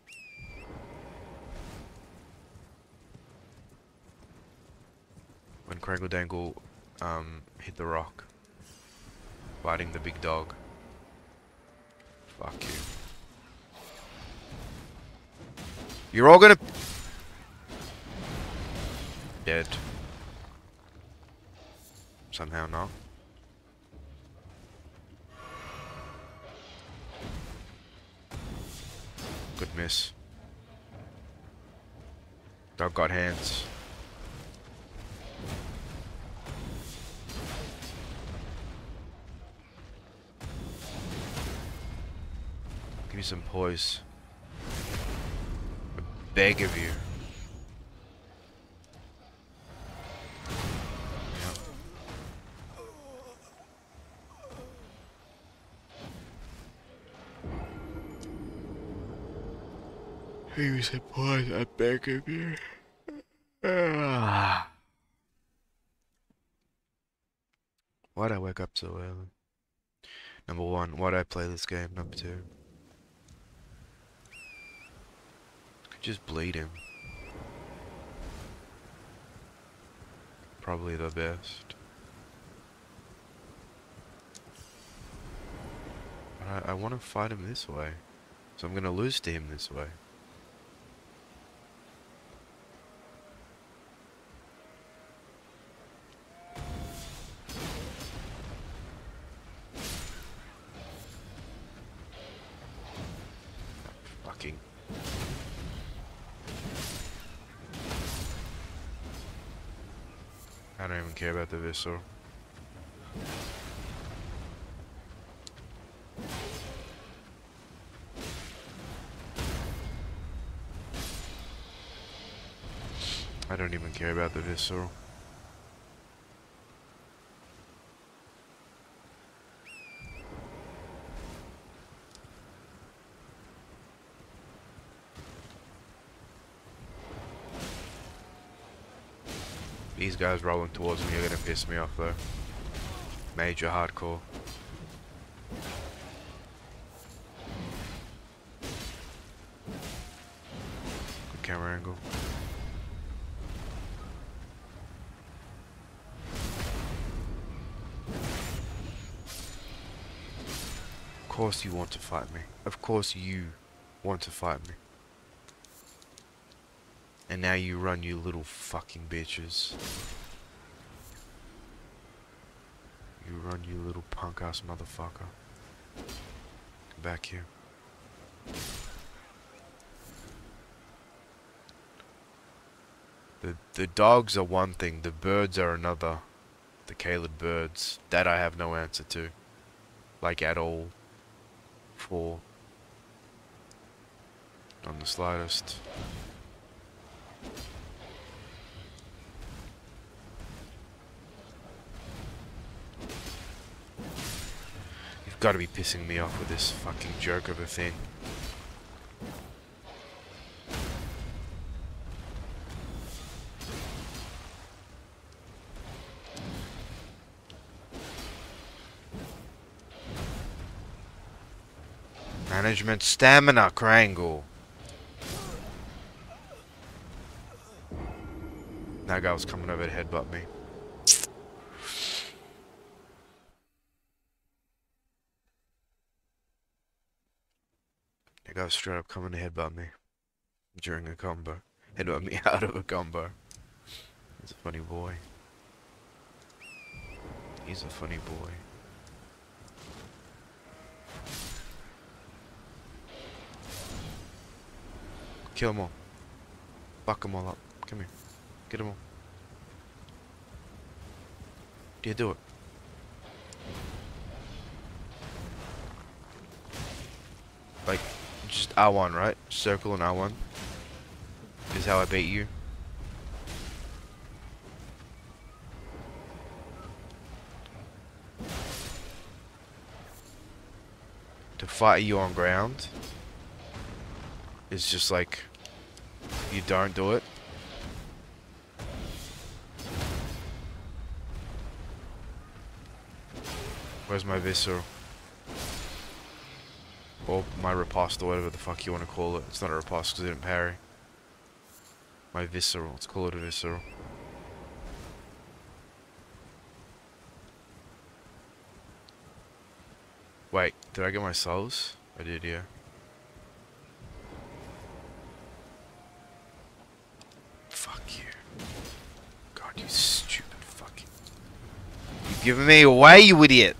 When Krangle Dangle um, hit the rock. Fighting the big dog. Fuck you. You're all gonna... Dead. Somehow not. Good miss. Dog got hands. Give me some poise. I beg of you. Give me some poise. I beg of you. Ah. Why'd I wake up so early? Number one, why'd I play this game? Number two, Just bleed him. Probably the best. But I, I want to fight him this way. So I'm going to lose to him this way. Fucking. I don't even care about the Viscera. I don't even care about the Visceral. These guys rolling towards me are gonna piss me off though. Major hardcore. Good camera angle. Of course you want to fight me. Of course you want to fight me. And now you run, you little fucking bitches. You run, you little punk ass motherfucker. Come back here. The the dogs are one thing, the birds are another. The Caelid birds. That I have no answer to. Like at all. For. On the slightest. You've got to be pissing me off with this fucking joke of a thing. Management stamina, Krangle. That guy was coming over to headbutt me. That guy was straight up coming to headbutt me during a combo. Headbutt me out of a combo. He's a funny boy. He's a funny boy. Kill them all. Fuck them all up. Come here. Get them all. Do you do it? Like, just R one, right? Circle and R one is how I beat you. To fight you on ground is just like, you don't do it. Where's my Viscera? Or my riposte, or whatever the fuck you want to call it. It's not a riposte because it didn't parry. My Visceral, let's call it a Visceral. Wait, did I get my souls? I did, yeah. Fuck you. God, you stupid fucking... You've given me away, you idiot!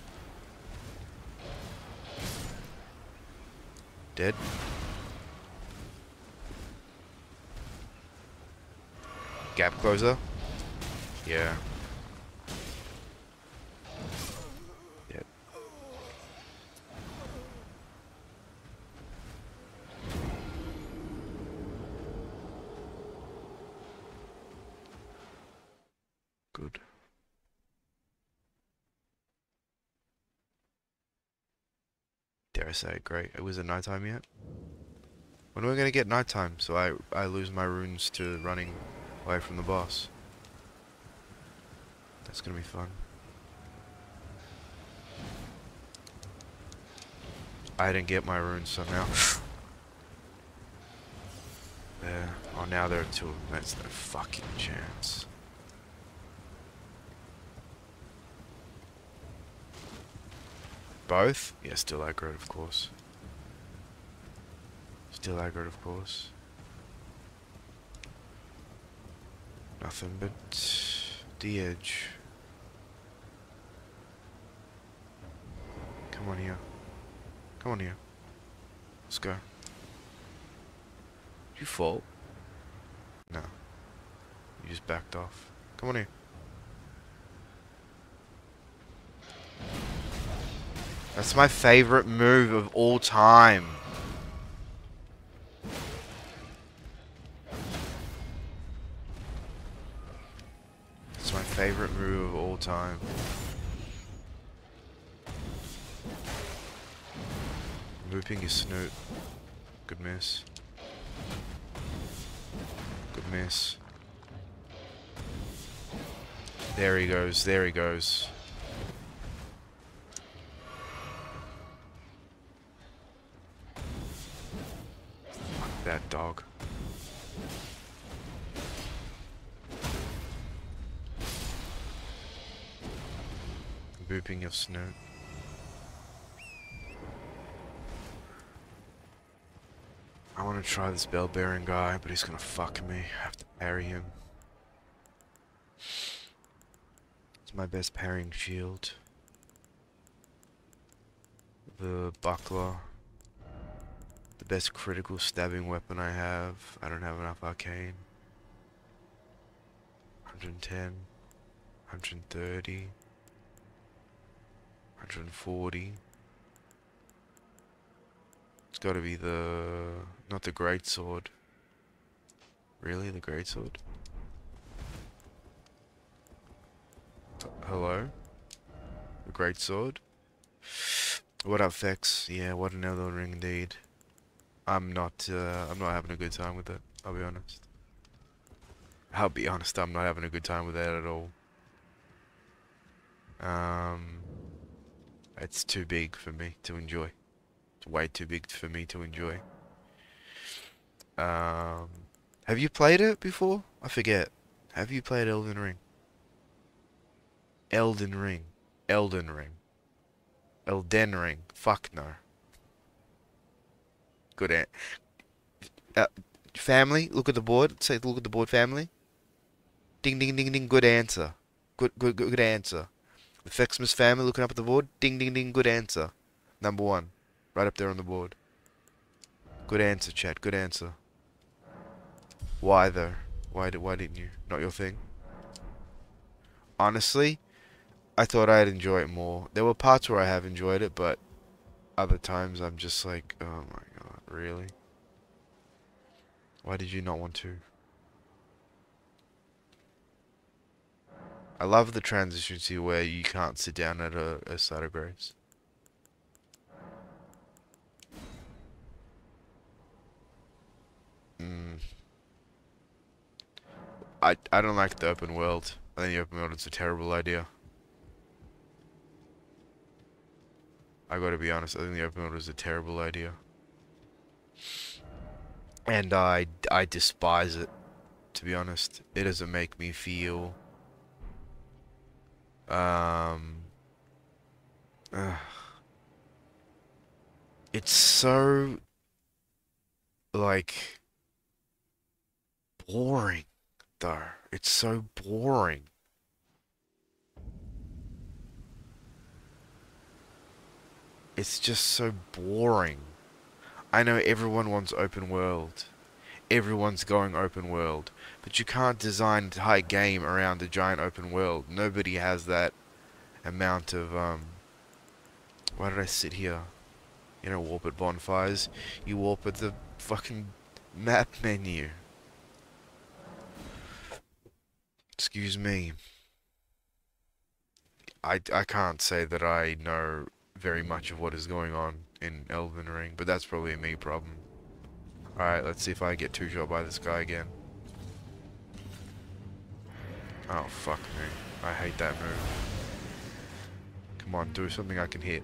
Dead. Gap closer? Yeah. Yep. Good. Dare I say, great. It was it nighttime yet? When are we gonna get nighttime so I I lose my runes to running away from the boss? That's gonna be fun. I didn't get my runes somehow. There. Oh, now there are two of them. That's no fucking chance. Both? Yeah, still aggro, of course. Still aggro, of course. Nothing but the edge. Come on here. Come on here. Let's go. Did you fall? No. You just backed off. Come on here. That's my favorite move of all time. It's my favorite move of all time. Looping your snoot. Good miss. Good miss. There he goes, there he goes. Fuck that dog. Booping your snoot. I want to try this bell bearing guy, but he's gonna fuck me. I have to parry him. It's my best parrying shield. The buckler. The best critical stabbing weapon I have. I don't have enough arcane. one ten. one thirty. one forty. It's gotta be the... not the great sword. Really? The great sword? Hello? The great sword? What up, Fex? Yeah, what an Elden Ring indeed. I'm not, uh, I'm not having a good time with it, I'll be honest. I'll be honest, I'm not having a good time with that at all. Um... It's too big for me to enjoy. It's way too big for me to enjoy. Um, have you played it before? I forget. Have you played Elden Ring? Elden Ring. Elden Ring. Elden Ring. Fuck no. Good an- uh, family, look at the board. Say, look at the board, family. Ding, ding, ding, ding. Good answer. Good, good, good, good answer. The Fexmas family looking up at the board. Ding, ding, ding. Good answer. Number one. Right up there on the board. Good answer, chat. Good answer. Why, though? Why, did, why didn't you? Not your thing? Honestly, I thought I'd enjoy it more. There were parts where I have enjoyed it, but other times I'm just like, oh my god, really? Why did you not want to? I love the transition to where you can't sit down at a, a site of grace. Mm. I, I don't like the open world. I think the open world is a terrible idea. I gotta be honest, I think the open world is a terrible idea. And I, I despise it, to be honest. It doesn't make me feel... Um, uh, it's so, like, boring, though. It's so boring. It's just so boring. I know everyone wants open world. Everyone's going open world. But you can't design an entire game around a giant open world. Nobody has that amount of, um... why did I sit here? You know, warp at bonfires. You warp at the fucking map menu. Excuse me. I, I can't say that I know very much of what is going on in Elden Ring, but that's probably a me problem. Alright, let's see if I get two-shot by this guy again. Oh, fuck me. I hate that move. Come on, do something I can hit.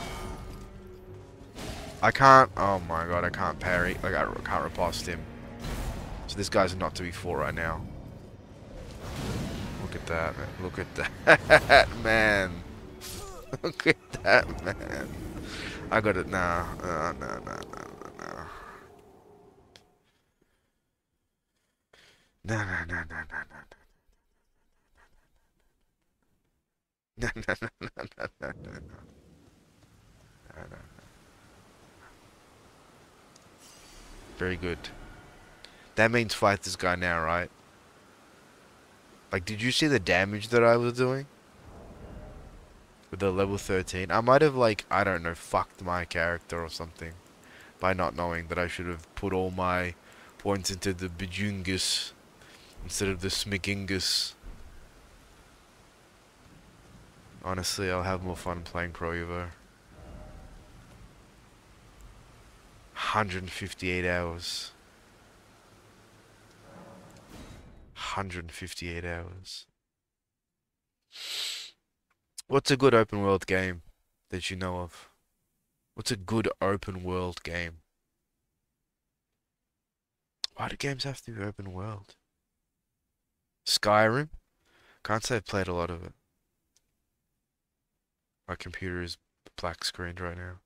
I can't... Oh my god, I can't parry. Like, I can't riposte him. So this guy's not to be fought right now. Look at that, man. Look at that, man. Look at that, man. I got it now. No, no, no, no, no, no. No, no, no, no, no, no. No, no, no, no, no, no, no, no. No, no. Very good. That means fight this guy now, right? Like, did you see the damage that I was doing? With the level thirteen? I might have, like, I don't know, fucked my character or something. By not knowing that I should have put all my points into the Bajungus instead of the Smigingus. Honestly, I'll have more fun playing Pro Evo. one hundred fifty-eight hours. one hundred fifty-eight hours. What's a good open world game that you know of? What's a good open world game? Why do games have to be open world? Skyrim? Can't say I've played a lot of it. My computer is black screened right now.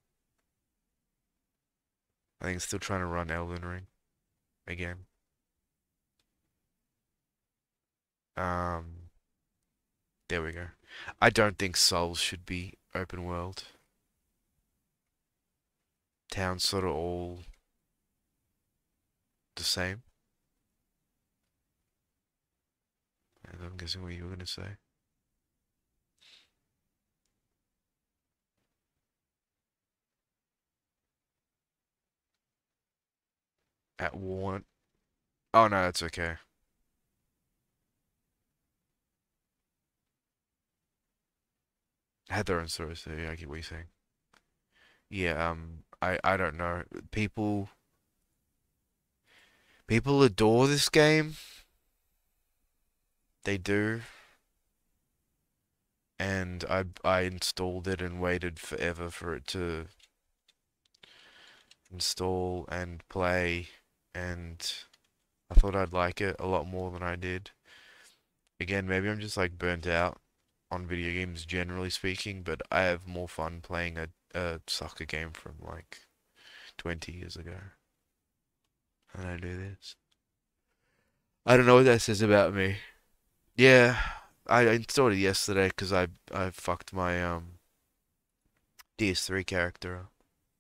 I think it's still trying to run Elden Ring again. Um, there we go. I don't think Souls should be open world. Towns sort of all the same. And I'm guessing what you were going to say. At one. Oh no, that's okay. Had their own stories, so yeah, I get what you're saying. Yeah, um, I, I don't know. People, people adore this game. They do. And I, I installed it and waited forever for it to install and play, and I thought I'd like it a lot more than I did. Again, maybe I'm just like burnt out on video games generally speaking, but I have more fun playing a, a soccer game from like twenty years ago than I do this. I don't know what that says about me. Yeah, I installed it yesterday because I I fucked my um D S three character up.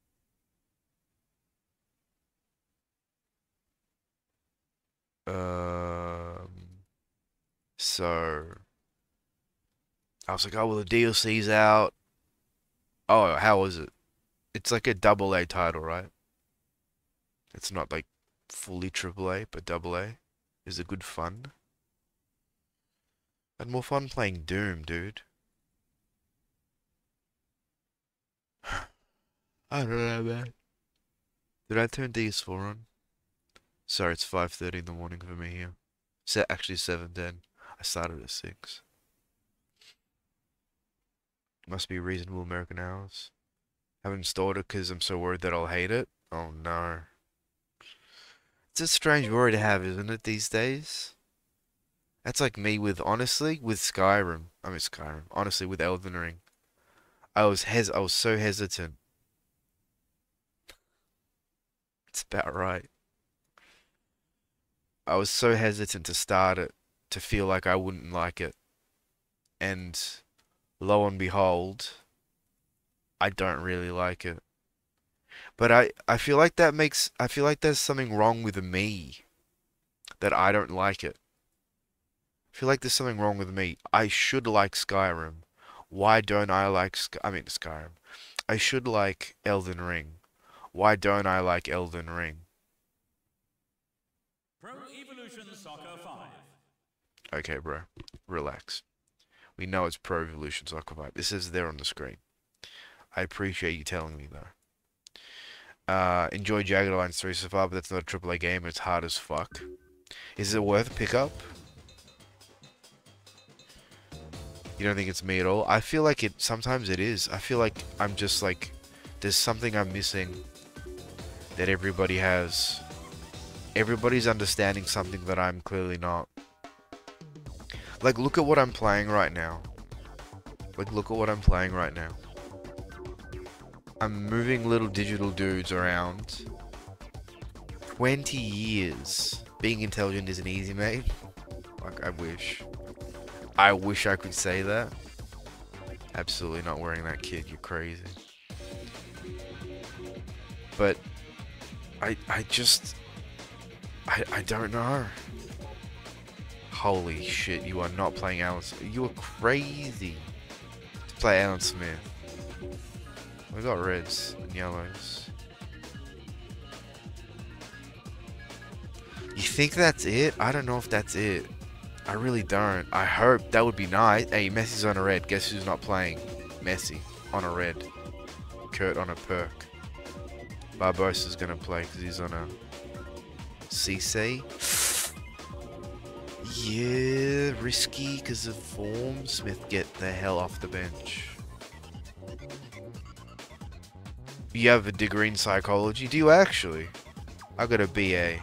Um, so I was like, oh, well, the D L C's out. Oh, how was it? It's like a double A title, right? It's not like fully triple A, but double A. Is it good fun? I had more fun playing Doom, dude. I don't know, man. Did I turn D S four on? Sorry, it's five thirty in the morning for me here. Se actually seven ten. I started at six. Must be reasonable American hours. Haven't installed it because I'm so worried that I'll hate it. Oh no. It's a strange worry to have, isn't it, these days? That's like me with, honestly, with Skyrim. I mean Skyrim. Honestly, with Elden Ring. I was hes I was so hesitant. It's about right. I was so hesitant to start it, to feel like I wouldn't like it. And lo and behold, I don't really like it. But I, I feel like that makes, I feel like there's something wrong with me. That I don't like it. I feel like there's something wrong with me. I should like Skyrim. Why don't I like, Sky I mean Skyrim. I should like Elden Ring. Why don't I like Elden Ring? Pro Evolution Soccer five. Okay, bro. Relax. We know it's Pro Evolution Soccer five. This is there on the screen. I appreciate you telling me, though. Uh, enjoy Jagged Alliance three so far, but that's not a triple A game. It's hard as fuck. Is it worth a pickup? You don't think it's me at all? I feel like it, sometimes it is. I feel like I'm just like, there's something I'm missing that everybody has. everybody's understanding something that I'm clearly not. Like, look at what I'm playing right now. Like, look at what I'm playing right now. I'm moving little digital dudes around. twenty years. Being intelligent isn't easy, mate. Like, I wish. I wish I could say that. Absolutely not wearing that kit, you're crazy. But, I, I just, I, I don't know. Holy shit, you are not playing Alan Smith. You are crazy to play Alan Smith. We got reds and yellows. You think that's it? I don't know if that's it. I really don't. I hope. That would be nice. Hey, Messi's on a red. Guess who's not playing? Messi on a red. Kurt on a perk. Barbosa's gonna play because he's on a C C. Yeah, risky because of form. Smith, get the hell off the bench. You have a degree in psychology? Do you actually? I got a B A.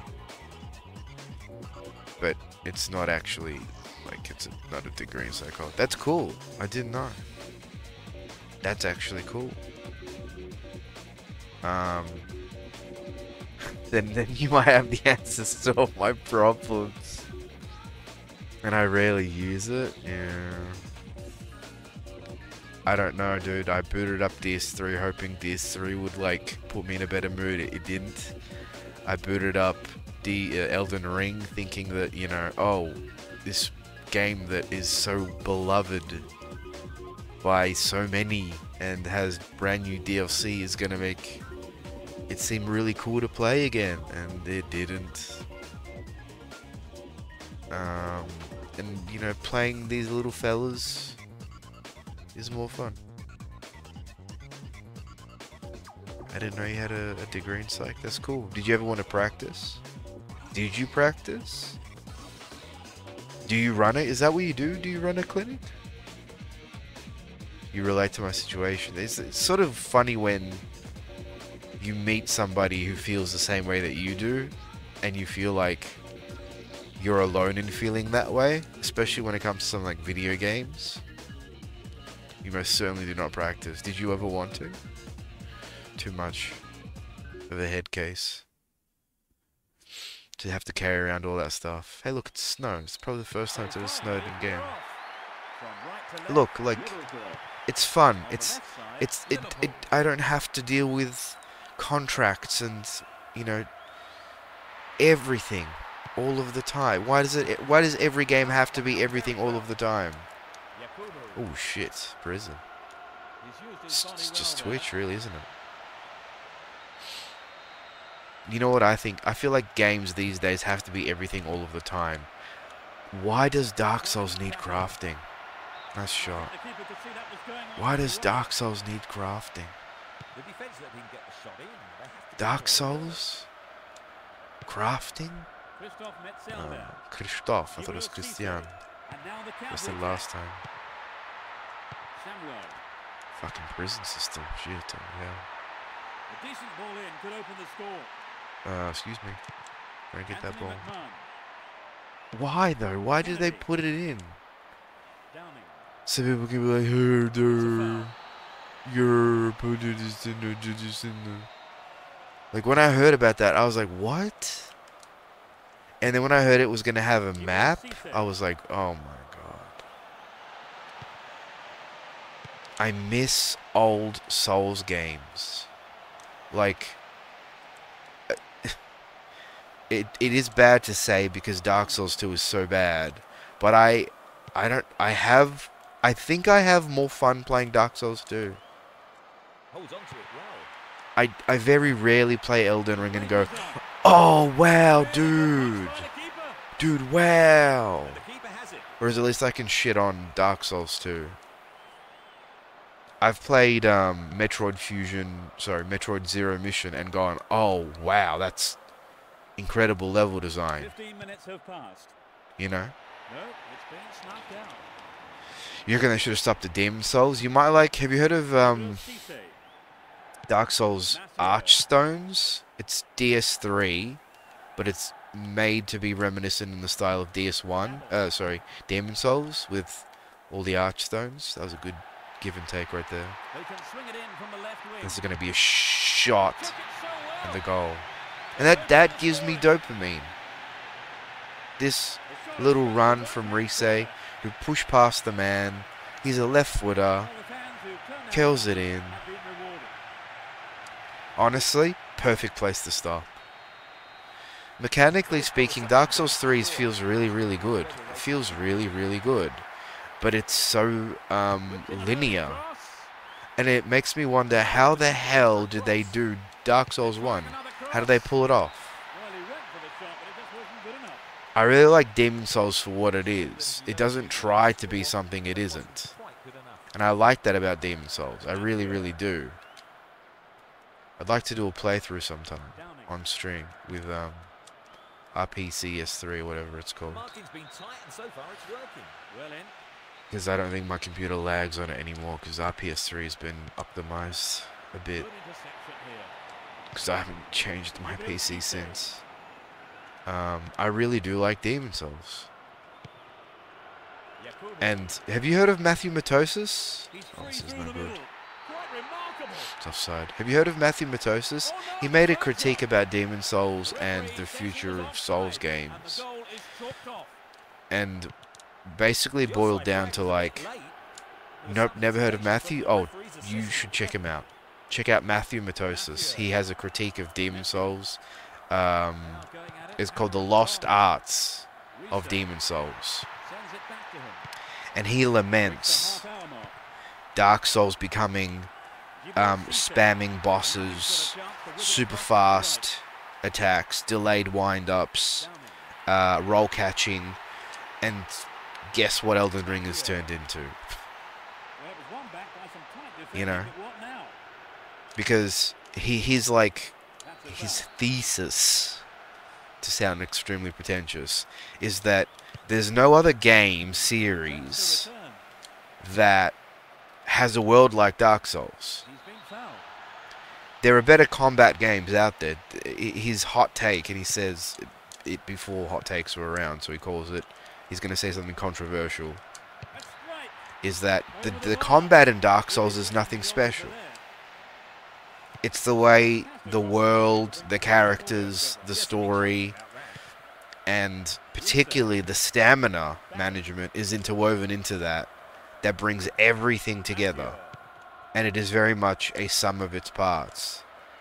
But it's not actually, like, it's a, not a degree in psychology. That's cool. I didn't know. That's actually cool. Um, then, then you might have the answers to all my problems. And I rarely use it. Yeah. I don't know, dude. I booted up D S three hoping D S three would, like, put me in a better mood. It, it didn't. I booted up the uh, Elden Ring thinking that, you know, oh, this game that is so beloved by so many and has brand new D L C is gonna make it seem really cool to play again, and it didn't. Um, and, you know, playing these little fellas is more fun. I didn't know you had a, a degree in psych. That's cool. Did you ever want to practice? Did you practice? Do you run it? Is that what you do? Do you run a clinic? You relate to my situation. It's, it's sort of funny when you meet somebody who feels the same way that you do, and you feel like you're alone in feeling that way, especially when it comes to something like video games. You most certainly do not practice. Did you ever want to? Too much of a head case to have to carry around all that stuff. Hey, look, it's snow. It's probably the first time it's ever snowed in game. Look, like, it's fun. It's, it's, it, it. I don't have to deal with contracts and, you know, everything all of the time. Why does it? Why does every game have to be everything all of the time? Oh shit, prison. It's, it's just Twitch, really, isn't it? You know what I think? I feel like games these days have to be everything all of the time. Why does Dark Souls need crafting? Nice shot. Why does Dark Souls need crafting? Dark Souls? Crafting? Uh, Christoph, I thought it was Christian. I said last time. Fucking prison system, shit, yeah. A decent ball in could open the score. Uh, excuse me. Try and get that ball. Why though? Why did they put it in? So people can be like, hey, dude, you're put this in there, this in there. Like when I heard about that, I was like, what? And then when I heard it was gonna have a map, I was like, oh my god. I miss old Souls games. Like, it it is bad to say because Dark Souls two is so bad, but I I don't I have I think I have more fun playing Dark Souls two. Holds on to it well. I I very rarely play Elden Ring and go, oh wow, dude, dude, wow. Whereas at least I can shit on Dark Souls two. I've played um, Metroid Fusion, sorry, Metroid Zero Mission and gone, oh wow, that's incredible level design. Fifteen minutes have passed. You know? No, it's been snuffed out. You reckon they should have stopped the Demon Souls? You might like, have you heard of um, Dark Souls Archstones? It's D S three, but it's made to be reminiscent in the style of D S one. Uh, sorry, Demon Souls with all the Archstones. That was a good give and take right there. They can swing it in from the left wing. This is going to be a shot Took it so well. at the goal. And that, that gives me dopamine. This little run from Risei, who pushed past the man. He's a left footer. All the fans who've turned out Kills it in. have been rewarded. Honestly, perfect place to stop. Mechanically speaking, Dark Souls three feels really, really good. It feels really, really good. But it's so um, linear. And it makes me wonder, how the hell did they do Dark Souls one? How did they pull it off? Well, he went for the shot, but it just wasn't good enough. I really like Demon Souls for what it is. It doesn't try to be something it isn't. Quite good enough. And I like that about Demon Souls. I really, really do. I'd like to do a playthrough sometime on stream with um, R P C S three or whatever it's called. Marking's been tight, and so far it's working. Well in. Because I don't think my computer lags on it anymore, because R P S three has been optimized a bit. Good interception here. Because I haven't changed my P C since. Um, I really do like Demon Souls. Yakubu. And have you heard of Matthew Matosis? He's Oh, free this is through no the good. middle. Quite remarkable. It's offside. Have you heard of Matthew Matosis? He made a critique about Demon Souls and the future of Souls games. And the goal is chalked off. And basically boiled down to like, nope, never heard of Matthew? Oh, you should check him out. Check out Matthew Matosis. He has a critique of Demon Souls. Um, it's called The Lost Arts of Demon Souls. Sends it back to him. And he laments The half-hour mark. Dark Souls becoming um, spamming bosses, super fast attacks, delayed wind-ups, uh, roll catching, and guess what Elden Ring has turned into? Well, it was won back by some tight You know. defending, but what now? Because he he's like, That's a his foul. thesis, to sound extremely pretentious, is that there's no other game series Return. that has a world like Dark Souls. He's been fouled. There are better combat games out there. Th- His hot take, and he says it before hot takes were around, so he calls it, he's going to say something controversial, That's right. is that the, the combat in Dark Souls is nothing special. It's the way the world, the characters, the story, and particularly the stamina management is interwoven into that, that brings everything together. And it is very much a sum of its parts.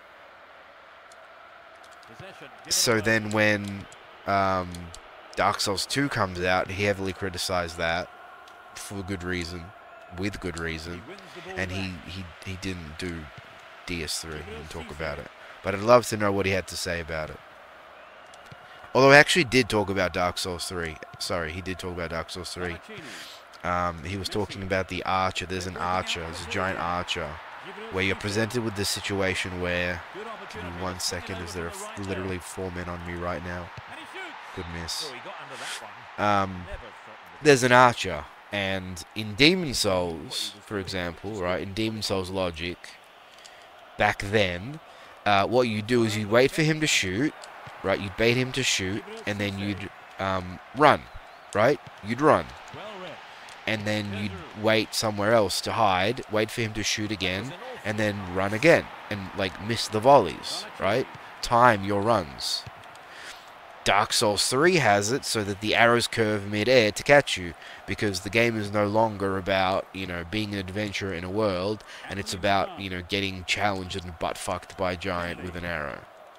Possession given So away. then when um, Dark Souls two comes out, he heavily criticized that for good reason, with good reason. He wins the ball And he, back. he, he didn't do D S three and talk about it. But I'd love to know what he had to say about it. Although he actually did talk about Dark Souls three. Sorry, he did talk about Dark Souls three. Cavaccini. Um, he was talking about the archer. There's an archer. There's a giant archer. Where you're presented with the situation where... Good Give me opportunity. one second, as there are f- literally four men on me right now. And he shoots. Good miss. Oh, he got under that one. Um, Never threatened the there's an archer. And in Demon Souls, for example, right, in Demon Souls logic, back then, uh, what you do is you wait for him to shoot, right, you'd bait him to shoot, and then you'd um, run, right, you'd run. Well read. And then you'd wait somewhere else to hide, wait for him to shoot again, and then run again, and, like, miss the volleys, right, time your runs. Dark Souls three has it so that the arrows curve mid-air to catch you, because the game is no longer about, you know, being an adventurer in a world, and it's about, you know, getting challenged and butt-fucked by a giant with an arrow.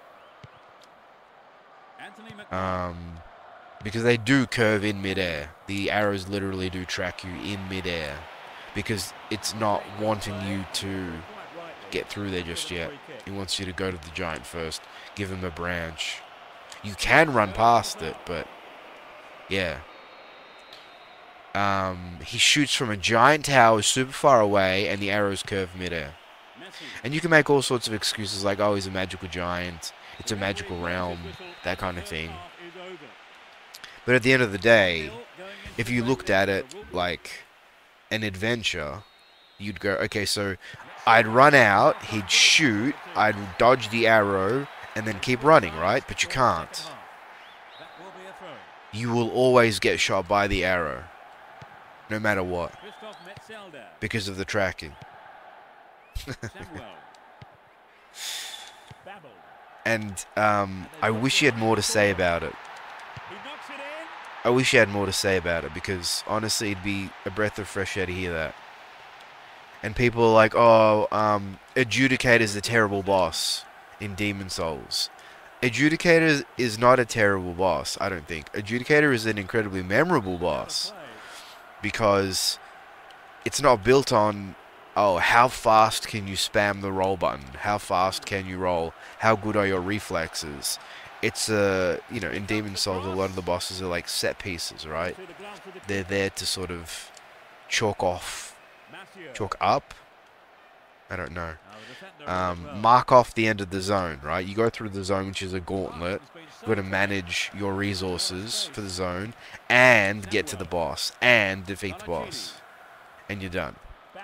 Anthony McDonald. Um, because they do curve in mid-air. The arrows literally do track you in mid-air, because it's not wanting you to get through there just yet. It wants you to go to the giant first, give him a branch. You can run past it, but yeah. Um, he shoots from a giant tower super far away, and the arrows curve midair. And you can make all sorts of excuses like, oh, he's a magical giant, it's a magical realm, that kind of thing. But at the end of the day, if you looked at it like an adventure, you'd go, okay, so I'd run out, he'd shoot, I'd dodge the arrow, and then keep running, right? But you can't. you will always get shot by the arrow, no matter what, Christoph Metzelder. because of the tracking. Samuel. Babel. And um, I wish he had more to say about it. He knocks it in. I wish he had more to say about it, because honestly, it'd be a breath of fresh air to hear that. And people are like, oh, um, Adjudicator's the terrible boss in Demon Souls. Adjudicator is not a terrible boss, I don't think. Adjudicator is an incredibly memorable boss, because it's not built on, oh, how fast can you spam the roll button? How fast can you roll? How good are your reflexes? It's, uh, you know, in Demon Souls, a lot of the bosses are like set pieces, right? They're there to sort of chalk off, chalk up? I don't know. Um, mark off the end of the zone, right? You go through the zone, which is a gauntlet. You've got to manage your resources for the zone and get to the boss and defeat the boss. And you're done.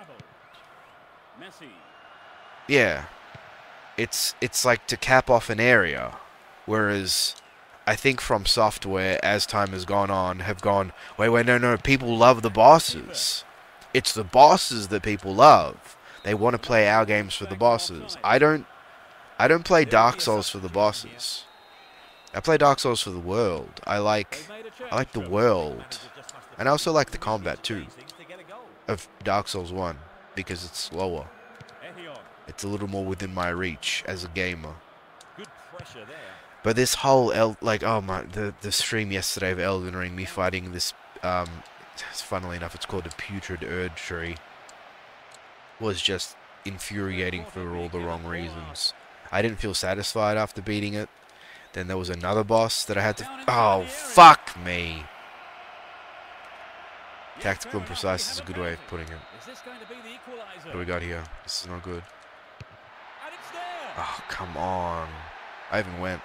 Yeah. It's, it's like to cap off an area. Whereas I think From Software, as time has gone on, have gone, wait, wait, no, no, people love the bosses. It's the bosses that people love. They want to play our games for the bosses. I don't I don't play Dark Souls for the bosses. I play Dark Souls for the world. I like I like the world. And I also like the combat too of Dark Souls one, because it's slower. It's a little more within my reach as a gamer. But this whole El like oh my the the stream yesterday of Elden Ring, me fighting this um funnily enough it's called a putrid Erd tree, was just infuriating for all the wrong reasons. I didn't feel satisfied after beating it. Then there was another boss that I had to... Oh, fuck me! Tactical and precise is a good way of putting it. What do we got here? This is not good. Oh, come on. I even went.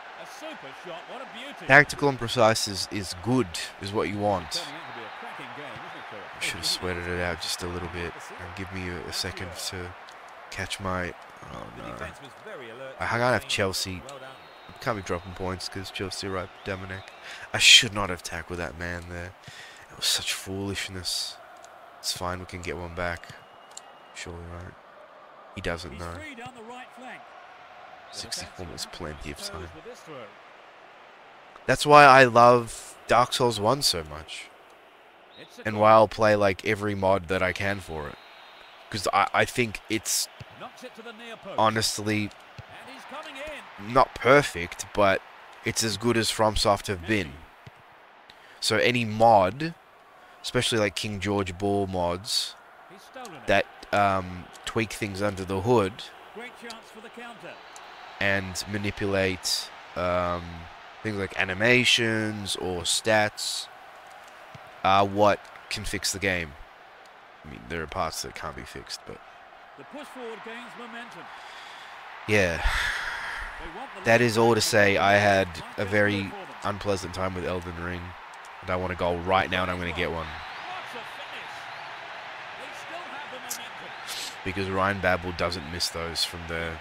Tactical and precise is, is good, is what you want. Should have sweated it out just a little bit and give me a, a second to catch my... Oh no. I can't have Chelsea. Can't be dropping points because Chelsea right down my neck. I should not have tackled that man there. It was such foolishness. It's fine, we can get one back. Surely, right? He doesn't know. sixty-four is plenty of time. That's why I love Dark Souls one so much. And why I'll play like every mod that I can for it. Because I, I think it's honestly not perfect, but it's as good as FromSoft have been. So any mod, especially like King George Ball mods, that um, tweak things under the hood and manipulate um, things like animations or stats, are what can fix the game. I mean, there are parts that can't be fixed, but the push forward gains momentum. Yeah. That is all to say, I had a very unpleasant time with Elden Ring, and I want to go right now, and I'm going to get one. Because Ryan Babel doesn't miss those from there.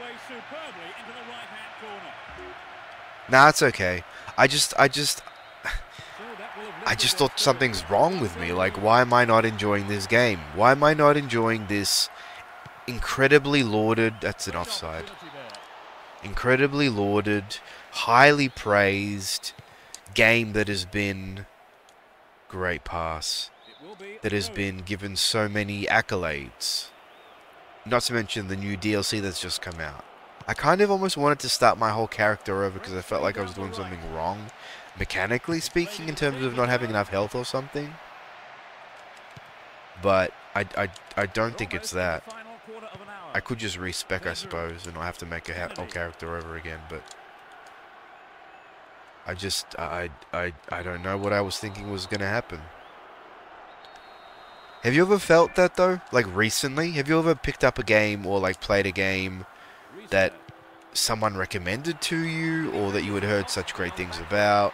Nah, it's okay. I just, I just, I just thought something's wrong with me. Like, why am I not enjoying this game? Why am I not enjoying this incredibly lauded... That's an offside. Incredibly lauded, highly praised game that has been... Great pass. That has been given so many accolades. Not to mention the new D L C that's just come out. I kind of almost wanted to start my whole character over because I felt like I was doing something wrong, mechanically speaking, in terms of not having enough health or something. But I, I, I don't think it's that. I could just respec, I suppose, and not have to make a whole character over again, but... I just, I, I, I don't know what I was thinking was going to happen. Have you ever felt that, though? Like, recently? Have you ever picked up a game or, like, played a game that someone recommended to you, or that you had heard such great things about?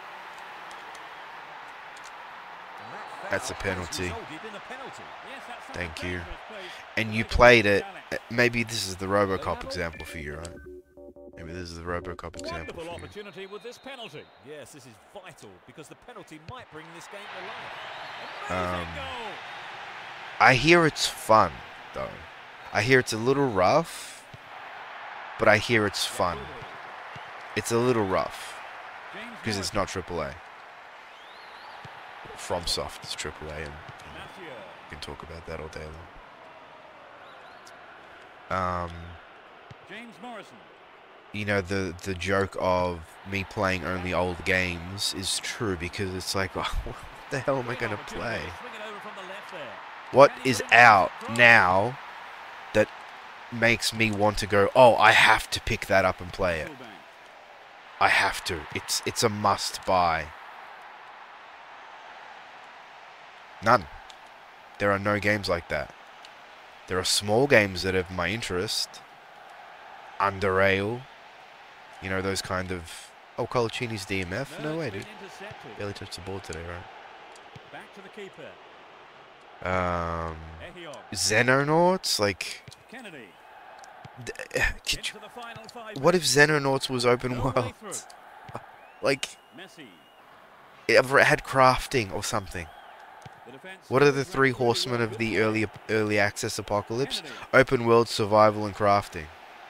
That's a penalty. Thank you. And you played it. Maybe this is the RoboCop example for you, right? Maybe this is the RoboCop example. Wonderful For you. opportunity with this penalty. Yes, this is vital because the penalty might bring this game to life. Amazing Um, goal. I hear it's fun, though. I hear it's a little rough, but I hear it's fun. It's a little rough James because it's Morrison. not triple A. FromSoft is triple A, and Mathieu. we can talk about that all day long. Um, James Morrison. you know, the the joke of me playing only old games is true because it's like, oh, what the hell am I gonna play? Swing it over from the left there. What is out now that makes me want to go, oh, I have to pick that up and play it. Fullback. I have to. It's it's a must buy. None. There are no games like that. There are small games that have my interest. Underrail. You know, those kind of... Oh, Colaccini's D M F? No way, been dude. intercepted. Barely touched the ball today, Back to the keeper. right? Um... Ehion. Xenonauts? Like... Kennedy. d- Could Into you, the final five. what if Xenonauts was open No way world? through. Like, Messi. it had crafting or something. The defense What are the was three really well horsemen of with the play. early early access apocalypse? Kennedy. Open world, survival, and crafting.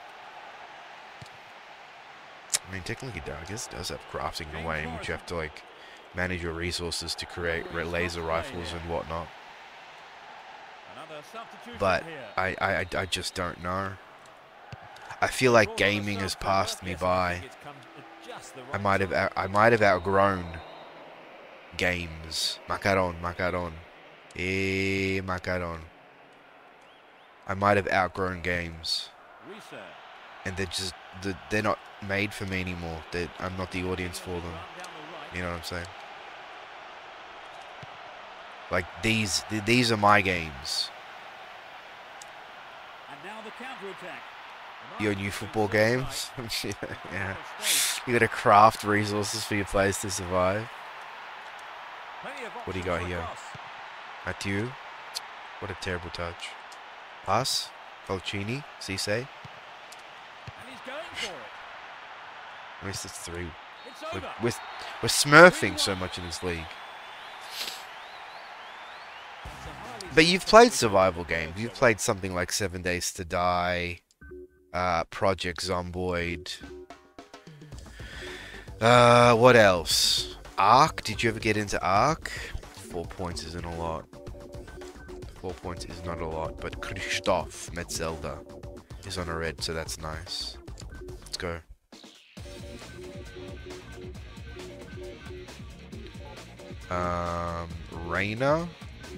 I mean, technically, I guess it does have crafting in a way in which you have to like manage your resources to create ra- laser rifles and whatnot. Another substitution But here. I, I, I- I just don't know. I feel like gaming has passed me Yes, I by. think it's come at just the I right might have time. out, I might have outgrown games. Macaron, macaron. Eh, macaron. I might have outgrown games. Risa. And they're just the- they're not made for me anymore. They, I'm not the audience for them. Run down the right. You know what I'm saying? Like these, th these are my games. And now the counter-attack. Your new football games. yeah, yeah. You gotta craft resources for your players to survive. What do you got here? Mathieu. What a terrible touch. Pass. Colcini. Cisse. And he's going for it. At least it's three. It's We're, over. we're, we're smurfing so much in this league. It's a highly But you've played survival games. You've played something like Seven Days to Die, uh, Project Zomboid. Uh, what else? Ark? Did you ever get into Ark? Four points isn't a lot. Four points is not a lot, but Christoph Metzelder is on a red, so that's nice. Let's go. Um, Reina.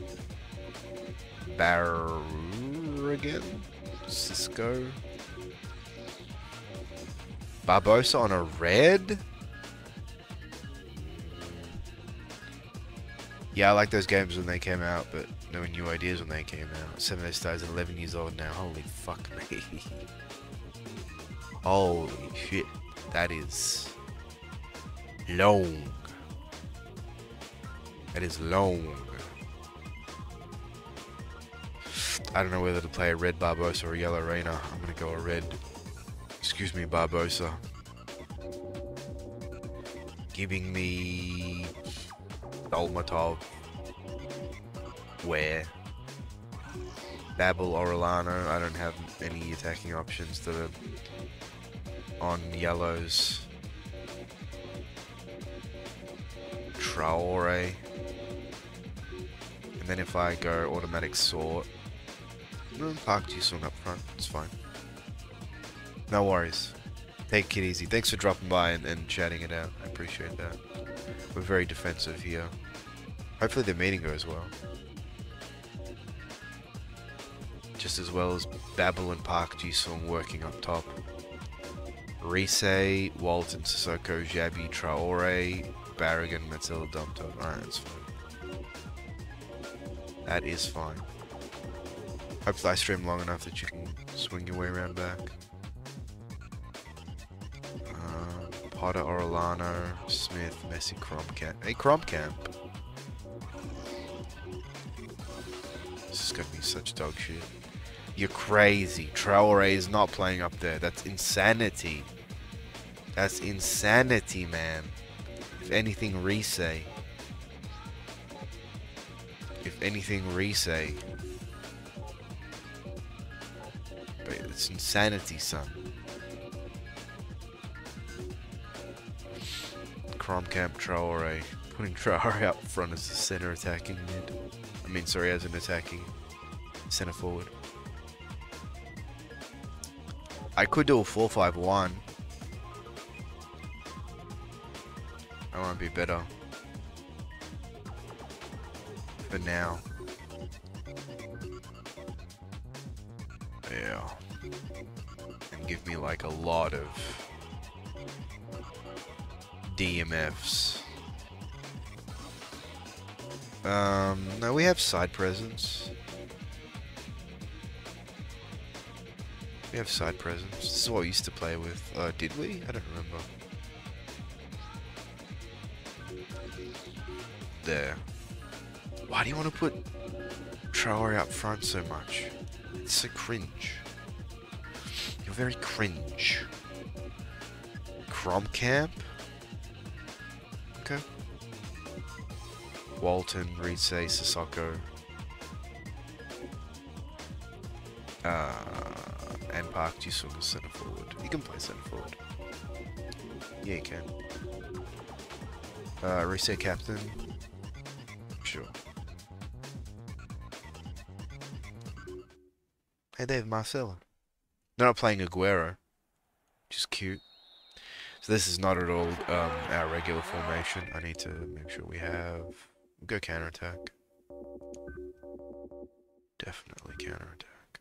Barrigan, Cisco, Barbosa on a red. Yeah, I like those games when they came out, but no new ideas when they came out. Seven Days to Die is eleven years old now. Holy fuck me! Holy shit, that is long. That is long. I don't know whether to play a red Barbosa or a yellow Reina. I'm gonna go a red. Excuse me, Barbosa. Giving me Dolmatov. Where? Babel Orellano. I don't have any attacking options that are on yellows. Traore. And then if I go automatic sort. No, Park Ji-sung up front. It's fine. No worries. Take it easy. Thanks for dropping by and, and chatting it out. I appreciate that. We're very defensive here. Hopefully the meeting goes well. Just as well as Babel and Park Ji-sung working up top. Risei, Walton, Sissoko, Jabi, Traore, Barrigan, Metzelder, Domtov. Alright, that's fine. That is fine. Hopefully I stream long enough that you can swing your way around back. Uh, Potter, Orellano, Smith, Messi, Cromcamp. Hey, Cromcamp! This is gonna be such dog shit. You're crazy. Traore is not playing up there. That's insanity. That's insanity, man. If anything, re-say. If anything, re-say. But it's insanity, son. Cromcamp Traore. Putting Traore up front as the center attacking mid. I mean, sorry, as an attacking center forward. I could do a four five one. That might be better. For now. Yeah. And give me like a lot of D M Fs. Um, no, we have side presence. We have side presence. This is what we used to play with. Uh, did we? I don't remember. There. Why do you want to put Traore up front so much? It's so cringe. You're very cringe. Cromcamp? Okay. Walton, Rise, Sissoko. Uh, and Park Ji-sung as centre forward. You can play centre forward. Yeah, you can. Uh, Rise captain. Sure. Hey, Dave Marcelo. They're not playing Aguero, which is cute. So this is not at all um, our regular formation. I need to make sure we have... Go counter-attack. Definitely counter-attack.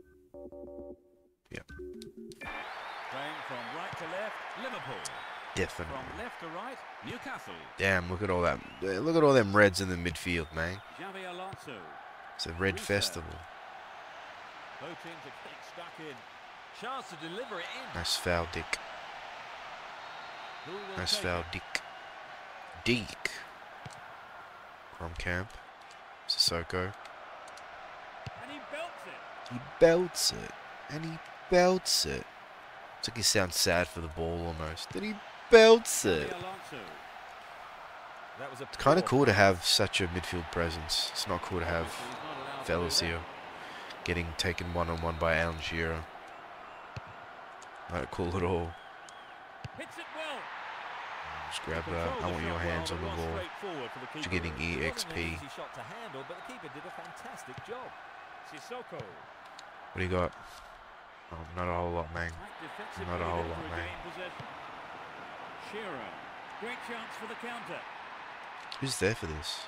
Yep. Playing from right to left, Liverpool. Definitely. From left to right, Newcastle. Damn, look at all that. Look at all them reds in the midfield, man. Xavi Alonso. It's a red Reset. festival. Both teams are getting stuck in. Chance to deliver it in. Nice foul, Dick. Who will Nice take foul, it? Dick. Dick. Cromcamp. Sissoko. And he belts it. He belts it. And he belts it. It's like he sounds sad for the ball almost. Then he belts it. Xavi Alonso. That was a It's kind of poor cool to pass. have such a midfield presence. It's not cool to have Obviously, he's not allowed to do fellas that. here getting taken one-on-one by Alan Shearer. Not cool at all. Hits it well. Just grab Control that. I the want your shot hands well, on the but ball. was straightforward for the You're keeper. getting It wasn't E an X P. easy shot to handle, but the keeper did a fantastic job. Sissoko. What do you got? Oh, not a whole lot, man. Tight defensive Not a whole freedom lot, to mate. regain possession. Shearer. Great chance for the counter. Who's there for this?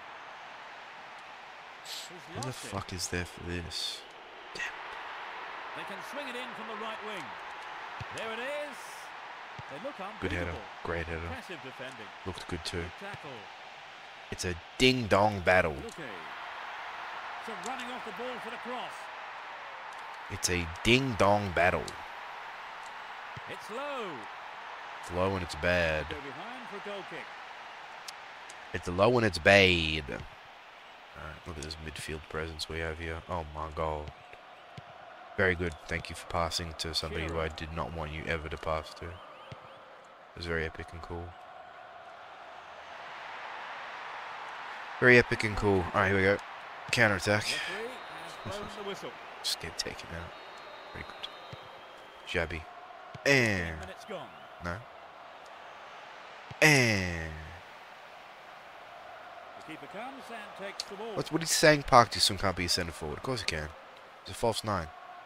He's Who the lost it. fuck is there for this? They can swing it in from the right wing. There it is. They look Good header. unbeatable. Great header. Impressive defending. Looked good too. Good tackle. It's a ding-dong battle. Luque. So running off the ball for the cross. It's a ding-dong battle. It's low. It's low and it's bad. Go behind for a goal kick. It's low and it's bad. Alright, look at this midfield presence we have here. Oh my god. Very good. Thank you for passing to somebody who I did not want you ever to pass to. It was very epic and cool. Very epic and cool. Alright, here we go. Counter attack. Referee has blown the whistle. Just get taken out. Very good. Jabby. Ten And minutes gone. no. And The keeper comes and takes the ball. what's what he's saying? Park Ji-sung can't be a centre forward. Of course he can. He's a false nine.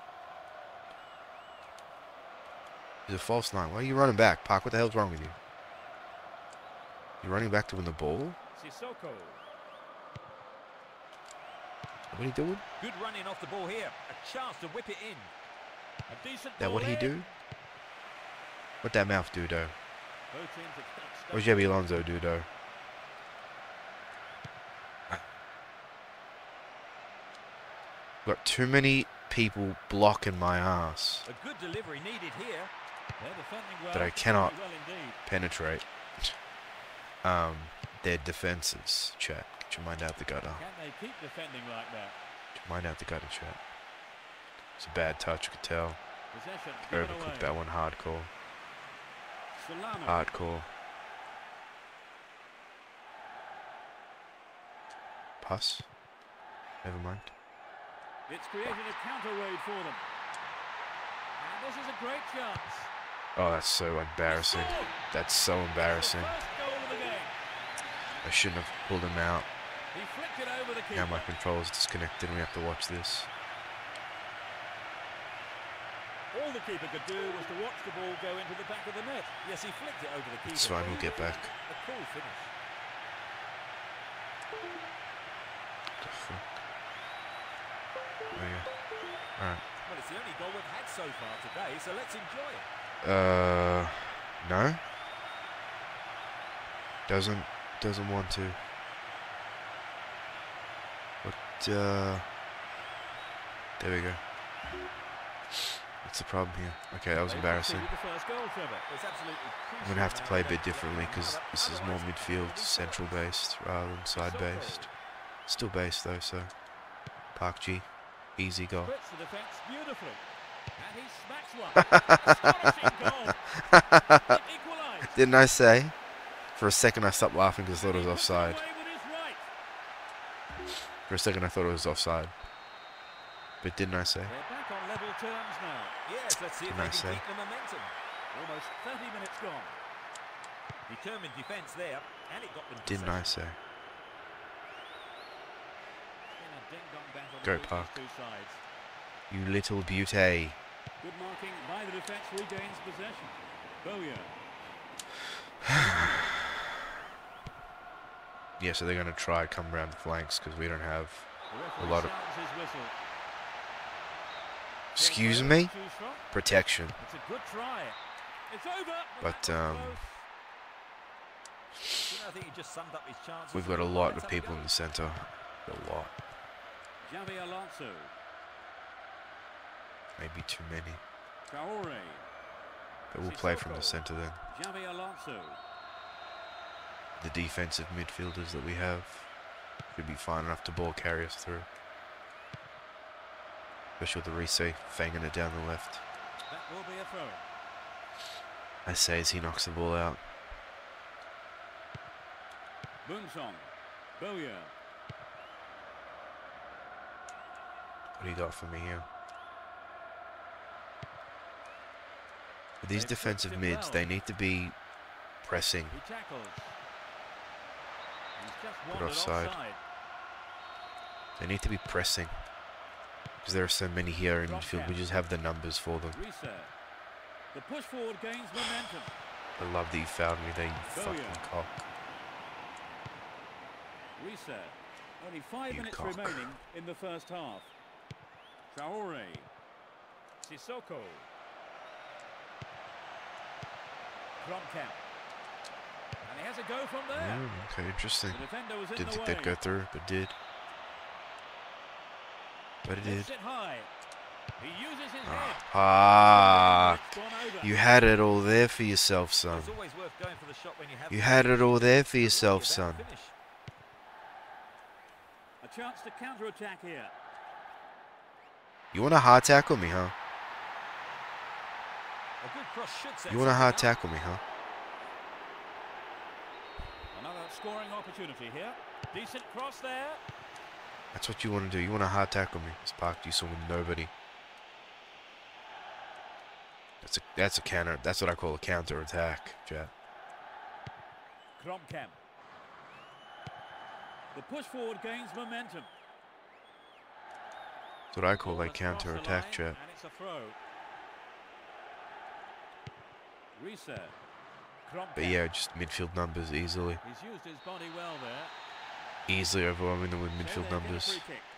He's a false nine. Why are you running back, Park? What the hell's wrong with you? You running back to win the ball? Sissoko. What are you doing? Good running off the ball here. A chance to whip it in. A decent That ball what he in. do? What that mouth do, though? Both teams expect stuff. What Xabi Alonso do, though? Got too many people blocking my ass A good delivery needed here. They're defending well. that I cannot Very well indeed. penetrate um, their defenses. Chat, get your mind out the gutter. Can they keep defending like that? Get your mind out the gutter, chat. It's a bad touch, I could tell. Possession given Overcooked away. that one hardcore. Solano. Hardcore. Pass. Never mind. It's created a counter raid for them. And this is a great chance. Oh, that's so embarrassing. That's so embarrassing. First goal of the game. I shouldn't have pulled him out. He flicked it over the keeper. Now my controller's disconnected and we have to watch this. All the keeper could do was to watch the ball go into the back of the net. Yes, he flicked it over the keeper. It's fine, we'll get back. A cool finish. What the fuck? Oh yeah. Alright. Well, it's the only goal we've had so far today, so let's enjoy it. Uh, no. Doesn't, doesn't want to. What, uh, there we go. What's the problem here? Okay, that was They've embarrassing. conceded the first goal, Trevor. It's absolutely I'm gonna have to play a bit differently because this is more midfield, central based rather than side based. Still based though, so Park G, easy goal. Splits the defence beautifully. And he smacks one. Astonishing goal. It equalised. Didn't I say? For a second I stopped laughing because I thought it was He puts offside. away with his right. For a second I thought it was offside. But didn't I say? They're back on level terms now. Yes, let's see if Didn't they I can say? keep the momentum. Almost thirty minutes gone. Determined defence there, and it got them. Didn't I say? In a ding-dong battle Go, between these Park. two sides. You little beauty. Good marking by the defence, regains possession. Bowyer. Yeah, so they're going to try come around the flanks because we don't have The a referee lot of... sounds his whistle. Excuse Well, me? too strong. Protection. It's a good try. It's over. But, that was um, close. You know, I think he just summed up his chances. We've with got a the lot Let's of have a people go. in the centre. A lot. Javi Alonso. Maybe too many. Traore. But we'll play from the centre then. Javi Alonso. The defensive midfielders that we have should be fine enough to ball carry us through. Especially with the Reese fanging it down the left. That will be a throw. I say as he knocks the ball out. Boomsong. Bowyer. What do you got for me here? With these They've defensive switched it mids, well. they need to be pressing. He tackles. He's just Good wandered offside. offside. They need to be pressing. Because there are so many here in midfield, we just have the numbers for them. Reset. The push forward gains momentum. I love that you found me there, you Bowyer. fucking cock. Reset. Only five You minutes cock. remaining in the first half. Traore. Sissoko. Kromkamp. And he has a go from there. Mm, okay, interesting. The defender was in Didn't the think way. they'd go through, but did. But it did. Lifts it high. He uses his head. Ah, It's gone over. you had it all there for yourself, son. It's always worth going for the shot when you have You the had lead. it all there for Lucky yourself, about son. the finish. A chance to counter-attack here. You want to hard tackle me, huh? A good cross should set You want to something hard up. tackle me, huh? Another scoring opportunity here. Decent cross there. That's what you want to do. You want to hard tackle me. It's Park Ji-sung with nobody. That's a that's a counter. That's what I call a counter attack, chat. Kromkamp. The push forward gains momentum. That's what I call a Ball has crossed counter the attack, line, chat. And it's a throw. Reset. Kromkamp. But yeah, just midfield numbers easily, He's used his body well there. easily overwhelming them with So midfield they'll get a numbers free kick.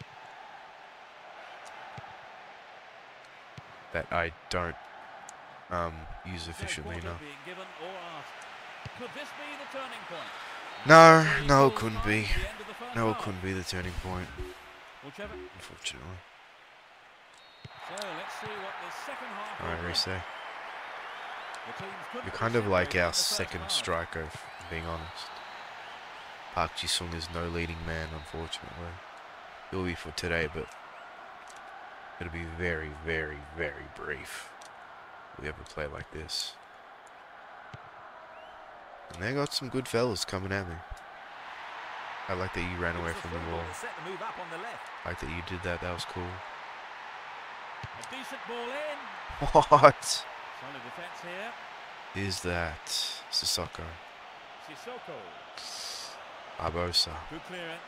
that I don't um use No efficiently quarter enough. being given or asked. Could this be the turning point? No, Three no, it goals couldn't marks be. at the end of the first No, it half. couldn't be the turning point, Well, Trevor, unfortunately. so let's see what the second half All will right, bring. Reese. The teams couldn't You're be kind of like separated in our the first second half. striker, if I'm being honest. Park Ji-sung is no leading man, unfortunately. He'll be for today, but it'll be very, very, very brief. We ever play like this. And they got some good fellas coming at me. I like that you ran away from the ball. Set the move up on the left. I like that you did that. That was cool. A decent ball in. What Solid defence here. is that? Sissoko. Sissoko. Barbosa. Good clearance.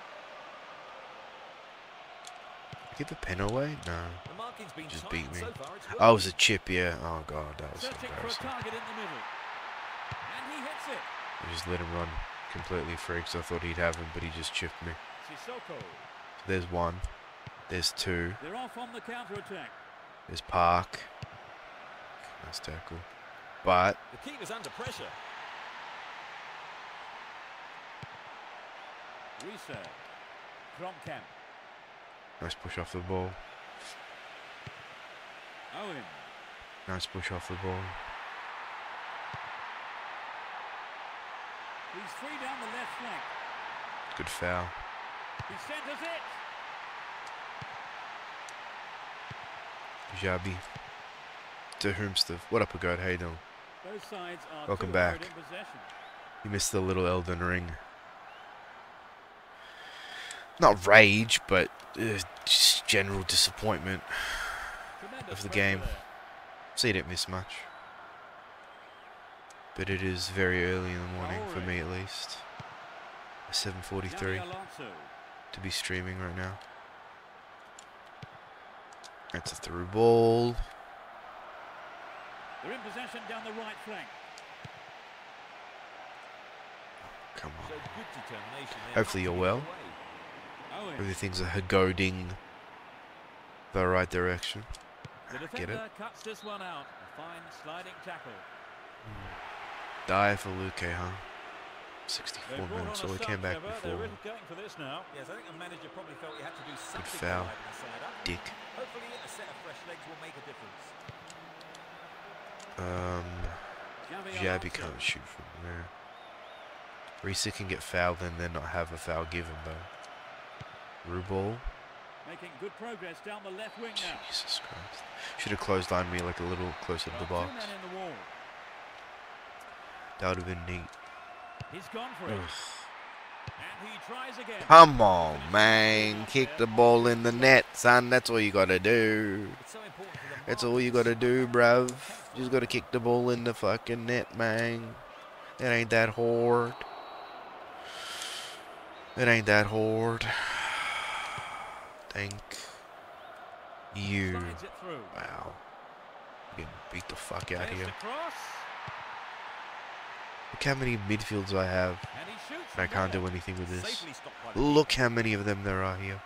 Give the pen away? No. The marking's been Just tight beat and me. so far it's Oh, it was working. a chip, yeah. Oh god, that was Searching for a embarrassing. target in the middle. And he hits it. I just let him run completely free because I thought he'd have him, but he just chipped me. Sissoko. So there's one. There's two. They're off on the counter-attack. There's Park. Nice tackle. But The keeper's under pressure. Risa. Kromkamp. nice push off the ball. Owen. Nice push off the ball. He's free down the left flank. Good foul. He centres it. Jabi. To Hoomstov. What up, Agod? How you doing? Both sides are Welcome too back. hard in possession. You missed the little Elden Ring. Not rage, but uh, just general disappointment Tremendous of the pressure game. there. So you didn't miss much. But it is very early in the morning, for me at least. seven forty-three Xabi Alonso. to be streaming right now. That's a through ball. They're in possession down the right flank. Come So on. good determination there. Hopefully not to you're give it well. away. Owen. Everything's are going the right direction. The Get it? defender cuts this one out. A fine sliding tackle. Die for Luke, huh? They've sixty-four brought minutes, on so a we sub, came back Trevor. They're before. really going for this now. Yes, I think the manager probably felt he had to do something foul. to liven the side up. Dick. Hopefully a set of fresh legs will make a difference. Um, Xabi Jabi Alonso. can't shoot from there. Risa can get fouled and then not have a foul given though. Rubal. Making good progress down the left wing now. Jesus Christ. Should have clotheslined me like a little closer to the There are two box. men in the wall. That would have been neat. He's gone for it. Ugh. And he tries again. Come on, man. Kick the ball in the net, son. That's all you gotta do. It's so important for the That's all you gotta do, bruv. Just gotta kick the ball in the fucking net, man. It ain't that hard. It ain't that hard. Thank you. Slides it through. Wow. Getting beat the fuck out Takes here. the cross. Look how many midfields I have. And he shoots And I from can't there. do anything with this. safely stopped by the Look how many of them there are here.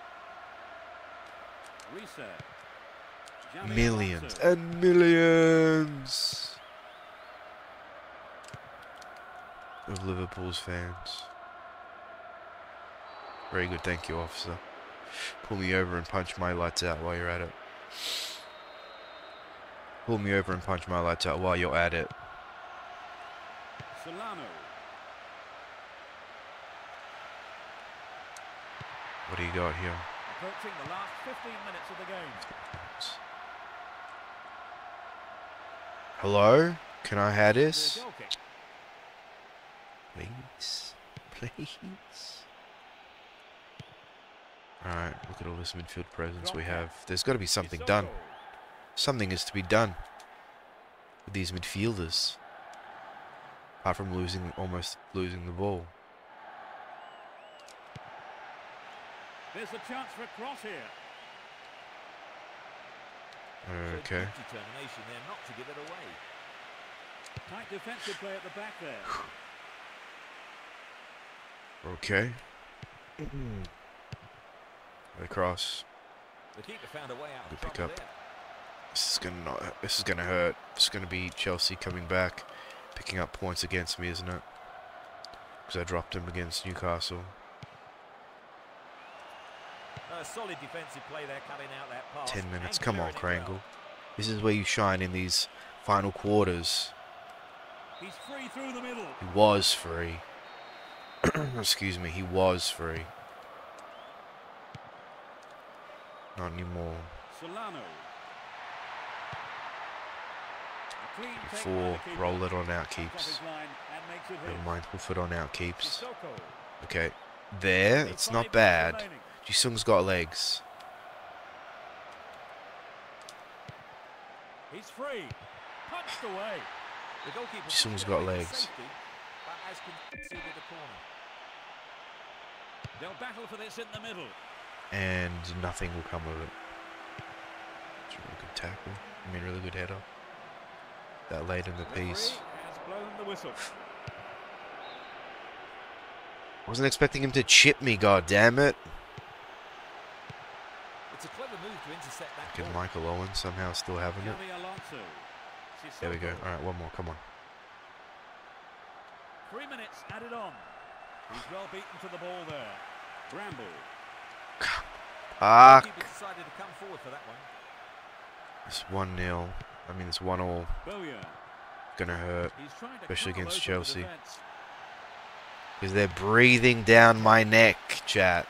Risa. Xabi Millions Alonso. and millions of Liverpool's fans. Very good, thank you, officer. Pull me over and punch my lights out while you're at it. Pull me over and punch my lights out while you're at it. Solano. What do you got here? Approaching the last fifteen minutes of the game. Hello? Can I have The this? goal kick. Please? Please? Alright, look at all this midfield presence we have. There's got to be something done. Sissoko. Something is to be done with these midfielders. Apart from losing, almost losing the ball. There's a chance for a cross here. So Okay. good determination there not to give it away. Tight defensive play at the back there. Okay. Across. The keeper found a way out of Good pick trouble up. there. This is gonna not, this is gonna hurt. This is gonna be Chelsea coming back, picking up points against me, isn't it? Because I dropped him against Newcastle. A solid defensive play there, cutting out that pass. Ten minutes. and Come on, clearing it Krangle. well. This is where you shine in these final quarters. He's free through the middle. He was free. Excuse me, he was free. Not anymore. Solano. A Clean take by before the keeper. roll it on out Stoppage keeps. line and makes it Never his. mind, we'll put on out keeps. Sissoko. Okay, there, Only it's five not minutes bad. remaining. Jisung's got legs. He's free. Punched away. The goalkeeper Jisung's puts it got away for legs. safety, but has conceded a corner. They'll battle for this in the middle. And nothing will come of it. It's a really good tackle. I mean, really good header. That late in the piece. Referee has blown the whistle. Wasn't expecting him to chip me, god damn it. It's a clever move to intercept that Can ball. Michael Owen somehow still having it? Javi Alonso. There we go. Sissoko. Alright, one more, come on. Three minutes added on. He's well beaten to the ball there. Bramble. Ah, The goalkeeper decided to come forward for that one. it's one nil. I mean, it's one all. Bowyer. Gonna hurt. He's trying to Especially cover against both of the Chelsea. defence. Because they're breathing down my neck, chat.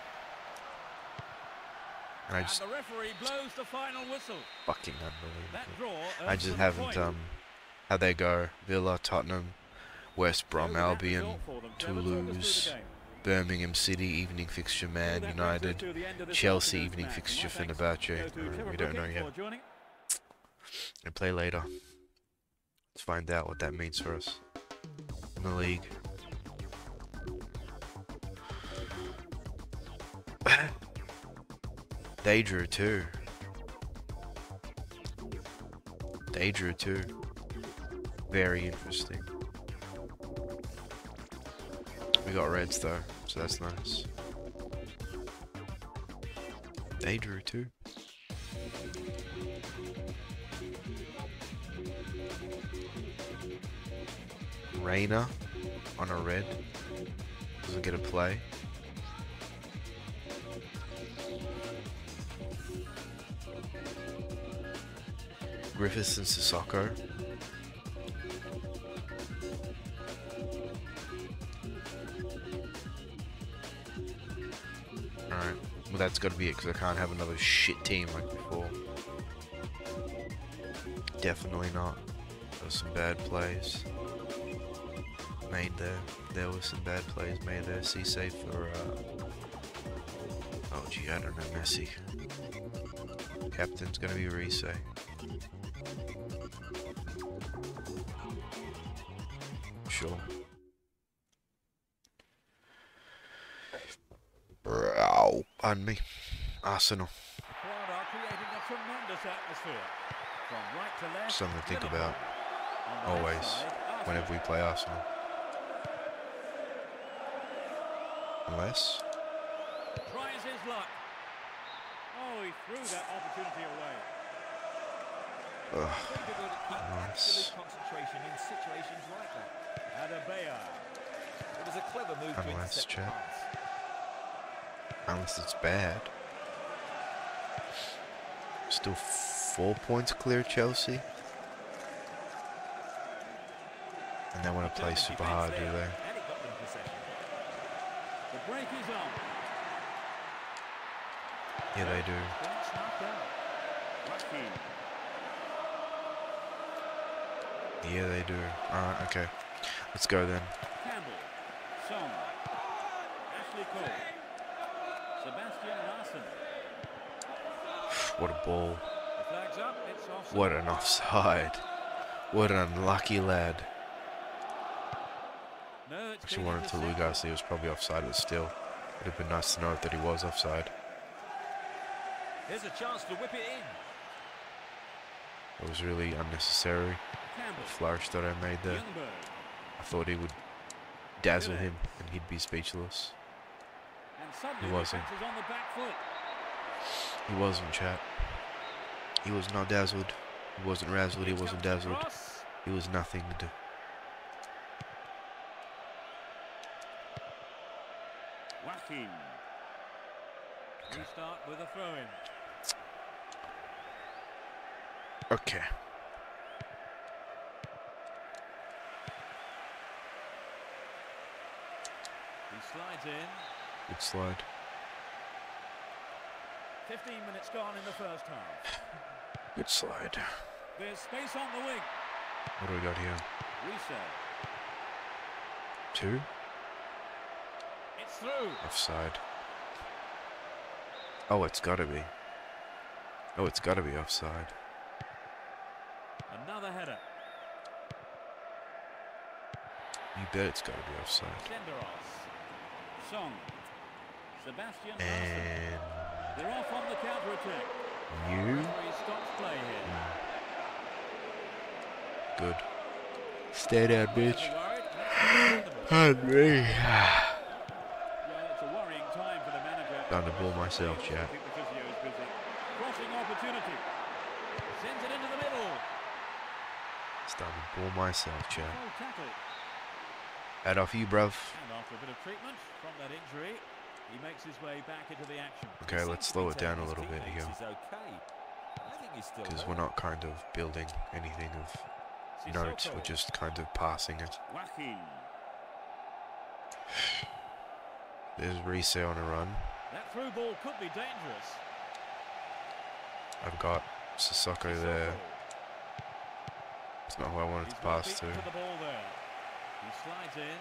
And I And just the referee blows the final whistle. fucking That unbelievable. draw I earns just them a haven't, point. um, how they go. Villa, Tottenham, West Brom, So that Albion, result for them. Trevor, talk us through the Toulouse, game. Birmingham City, evening fixture, So Man that brings us United, to the end of this Chelsea, afternoon's evening match. fixture, My thanks Fenerbahce. go to Uh, Trevor we don't know Brooking yet. for joining. And play later. Let's find out what that means for us in the league. They drew too. They drew too. Very interesting. We got reds though, so that's nice. They drew too. Reina on a red. Doesn't get a play. Griffiths and Sissoko. Alright, well that's gotta be it because I can't have another shit team like before. Definitely not. There was some bad plays made there. There was some bad plays made there. Cisse for, uh... oh gee, I don't know, Messi. Captain's gonna be Reese. Sure. Bro, pardon me. Arsenal. The crowd are creating a tremendous atmosphere. From right to left. Something to think Liverpool. about On the left always side, Arsenal. whenever we play Arsenal. Unless Tries his luck. Oh, he threw that opportunity away. ugh, Difficult to keep Nice. absolute concentration in situations like that. Adebayor. It was a clever move to Unless, intercept the Chet. pass. unless it's bad. Still four points clear Chelsea. And they want to play Determined super defence hard, do there, they? And it got them possession. The break is on. Yeah, they do. Points knocked out. Joaquin. Yeah, they do. Alright, okay. Let's go then. Campbell. Son. Ashley Cole. Sebastian Larson. What a ball. The flag's up. It's offside. What an offside. What an unlucky lad. No, it's Actually been wanted to Lou intercepted. Garcia was probably offside, but still. Would have been nice to know that he was offside. Here's a chance to whip it in. It was really unnecessary. Campbell. The flourish that I made there. Youngberg. I thought he would dazzle him and he'd be speechless. And suddenly He the wasn't. defence is on the back foot. He wasn't, chat. He was not dazzled. He wasn't razzled. He It's wasn't come to dazzled. cross. He was nothing to do. Joaquin. Restart with a throw-in. Okay. He slides in. Good slide. fifteen minutes gone in the first half. Good slide. There's space on the wing. What do we got here? Reset. Two? It's through. Offside. Oh, it's gotta be. Oh, it's gotta be offside. Another header. You bet it's gotta be offside. Senderos. Song. Sebastian Hansson. And They're off on the counter-attack. you. Referee stops play here. Good. Stay down, bitch. Worried. That's Pardon me. Well, it's a worrying time for the manager. Done the ball myself, I chat. think the physio is busy. Crossing opportunity. Sends it into the middle. Done the ball myself, chat. Well tackled. Head off you, bruv. And after a bit of treatment from that injury, he makes his way back into the action. Okay, let's slow it down a little bit here. He's okay. I think he's still Because we're not kind of building anything of note. We're just kind of passing it. Joaquin. There's Reese on a run. That through ball could be dangerous. I've got Sissoko there. It's not who I wanted He's to well pass to. beaten for the ball there. He slides in.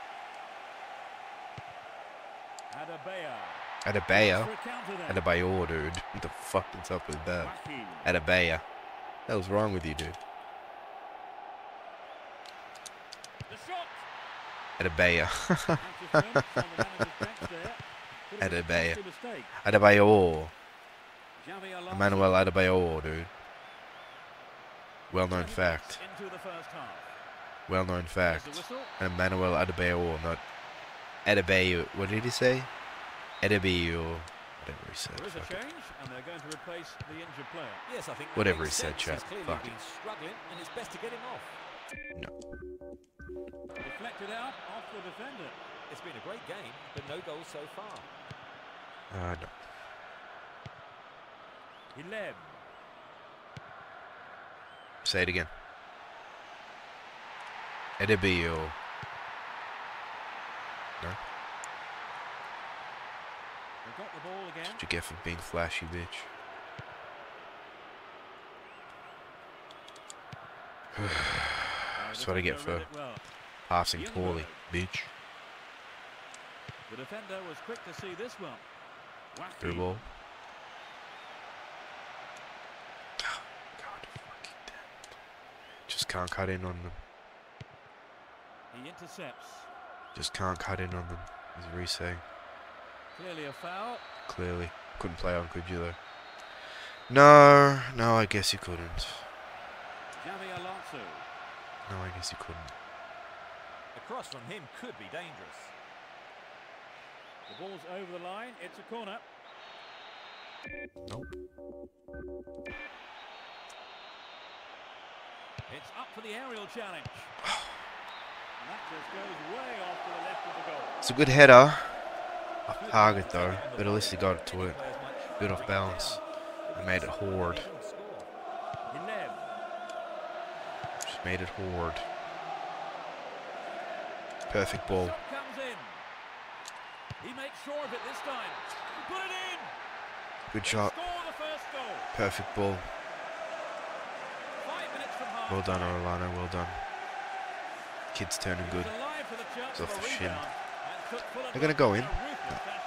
Adebayo. Adebayo? For a counter there. Adebayo, dude. What the fuck is up with that? Joaquin. Adebayo. What the hell's wrong with you, dude? The shot. Adebayo. Anxious moments on the manager's bench there. Could have been a Adebayo. costly mistake. Adebayo. Javi Alonso Emmanuel Adebayo, dude. Well-known twenty fact. minutes into the first half. Well-known There's fact. the whistle. Emmanuel Adebayo, not Adebayo. What did he say? Adebayo. Whatever he said. There is a Fuck it. change, and they're going to replace the injured player. Yes, I think that Whatever makes he said, sense. chat. He's clearly Fuck it. been struggling, and it's best to get him off. No. Deflected out off the defender. It's been a great game, but no goals so far. Uh, no. Hileb. Say it again. Adebayo. No? They've got the ball again. What you get for being flashy, bitch? Uh, That's what I get defender read for it well. passing poorly, bitch. The defender was quick to see this one. Through Joaquin. ball. Oh, God fucking damn it. Just can't cut in on them. He intercepts. Just can't cut in on them, as Reese saying. Clearly a foul. Clearly. Couldn't play on, could you, though? No, no, I guess you couldn't. Javi Alonso. No, I guess you couldn't. A cross from him could be dangerous. The ball's over the line. It's a corner. Nope. It's up for the aerial challenge. And that just goes way off to the left of the goal. It's a good header. Off target, though. But at least he got it to it. Bit off balance. I made it horde. Hileb. Just made it horde. Perfect ball. Shot comes in. He makes sure of it this time. He put it in. Good shot. Score the first goal. Perfect ball. Five minutes from half. Well done, Orlando. Well done. Kid's turning good. Alive for the chance It's off of a the shin. rebound and took full They're gonna go in. advantage in a ruthless fashion.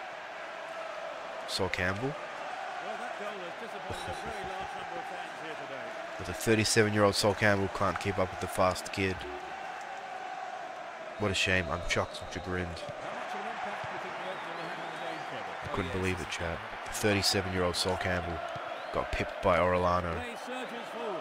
Sol Campbell. Well, that goal has disappointed a very large number of fans here today. But the thirty-seven-year-old Sol Campbell can't keep up with the fast kid. What a shame. I'm shocked and chagrined. How much of an impact do you think the opening will have on the game, Trevor? I couldn't believe it, chat. The thirty-seven-year-old Sol Campbell got pipped by Orlando. Play surges forward.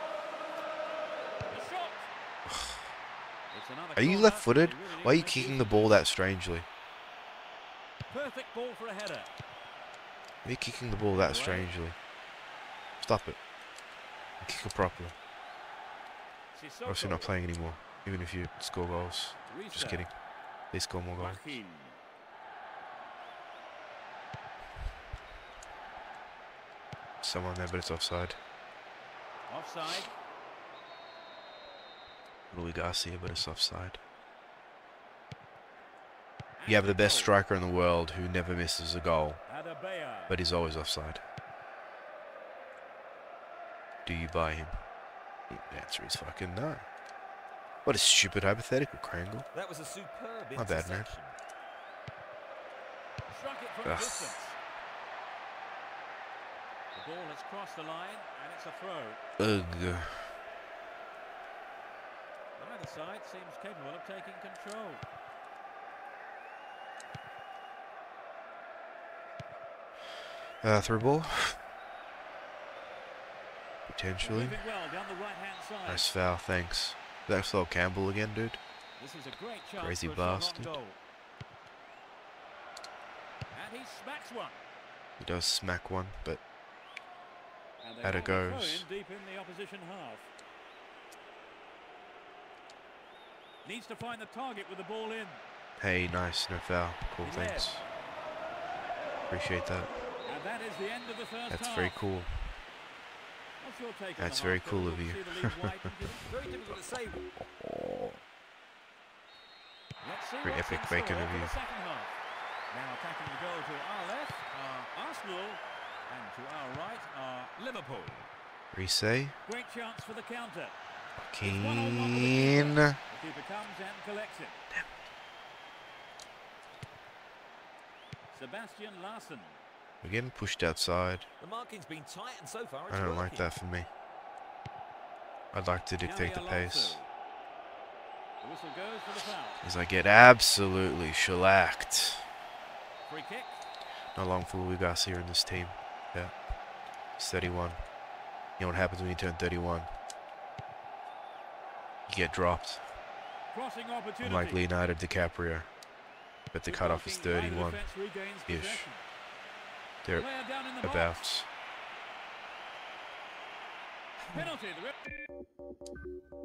The shot. It's another Are you corner. left-footed? He really Why are you needs to make kicking use the of ball it. that strangely? Perfect ball for a header. Why are you kicking the ball that strangely? Stop it. Kick it properly. Sissoko. Obviously not playing anymore. Even if you score goals. Just Reset. kidding. They score more goals. Joaquin. Someone there, but it's offside. Offside. Louis Garcia, but it's offside. You have the best striker in the world who never misses a goal, The answer is fucking no. What a stupid hypothetical, Krangle. That was a superb My bad, man. interception. Struck it from a Ugh. distance. The ball has crossed the line, and it's a throw. Ugh. Neither side seems capable of taking control. Uh, through ball. Potentially. Moving well down the right-hand side. Nice foul, thanks. That's Sol Campbell again, dude. This is a great chance Crazy for a shot on bastard. goal. And he smacks one. He does smack one, but And they Out it find a throw goes. in deep in the opposition half. Needs to find the target with the ball in. hey, nice, no foul. Cool, He led. thanks. Appreciate that. And that is the end of the first That's half. very cool. What's your take on That's the very half, cool Bill? of You'll you. see the lead widen, do you? Very difficult to say. Let's see Very what's epic in bacon store of for you. the second half. Now attacking the goal to our left are Arsenal, and to our right are Liverpool. Resay. Great chance for the counter. Keen. The keeper comes and collects it. Sebastian Larsson. We're getting pushed outside. The marking's been tight, and so far it's I don't like working. that for me. I'd like to dictate the Xabi pace. Alonso. The whistle goes for the foul. As I get absolutely shellacked. Free kick. Not long for we got here in this team. Yeah. It's thirty-one. You know what happens when you turn thirty-one? You get dropped. Crossing opportunity. Unlike Leonardo DiCaprio. But the cutoff is Blocking by the thirty-one. defence regains Ish. possession. They're Player down in the box. abouts. Penalty. The ref-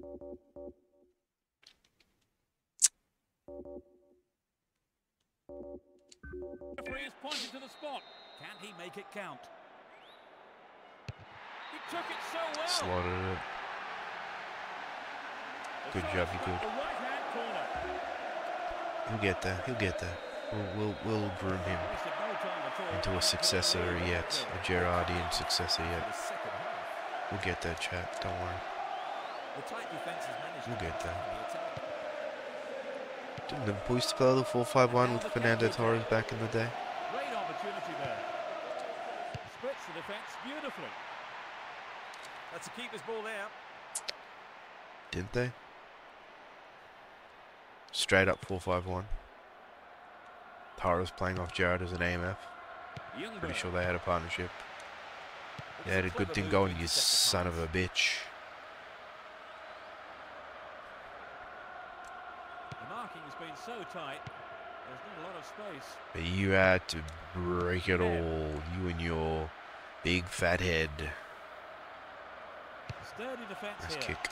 referee is pointing to the spot. Can he make it count? He took it so well. Slaughtered it. The Good shot job, you struck good. the right-hand corner. He'll get there. He'll get there. We'll, we'll, we'll groom him Wasted no time at all. into a successor yet. A Gerardian successor For yet. the second half. We'll get there, chat. Don't worry. The tight defence has managed We'll to get there. counter the attack. Didn't Liverpool used to play the four five one with Fernando Torres back in the day? Great opportunity there. Splits the defence beautifully. That's a keeper's ball there. Didn't they? Straight up four five one. Torres playing off Gerrard as an A M F. Youngberg. Pretty sure they had a partnership. It's They had a clever good thing move going, to you intercept the son of pass. a bitch. The marking has been so tight, there's not a lot of space. But you had to break it all. You and your big fat head. Sturdy defence Nice here. kick.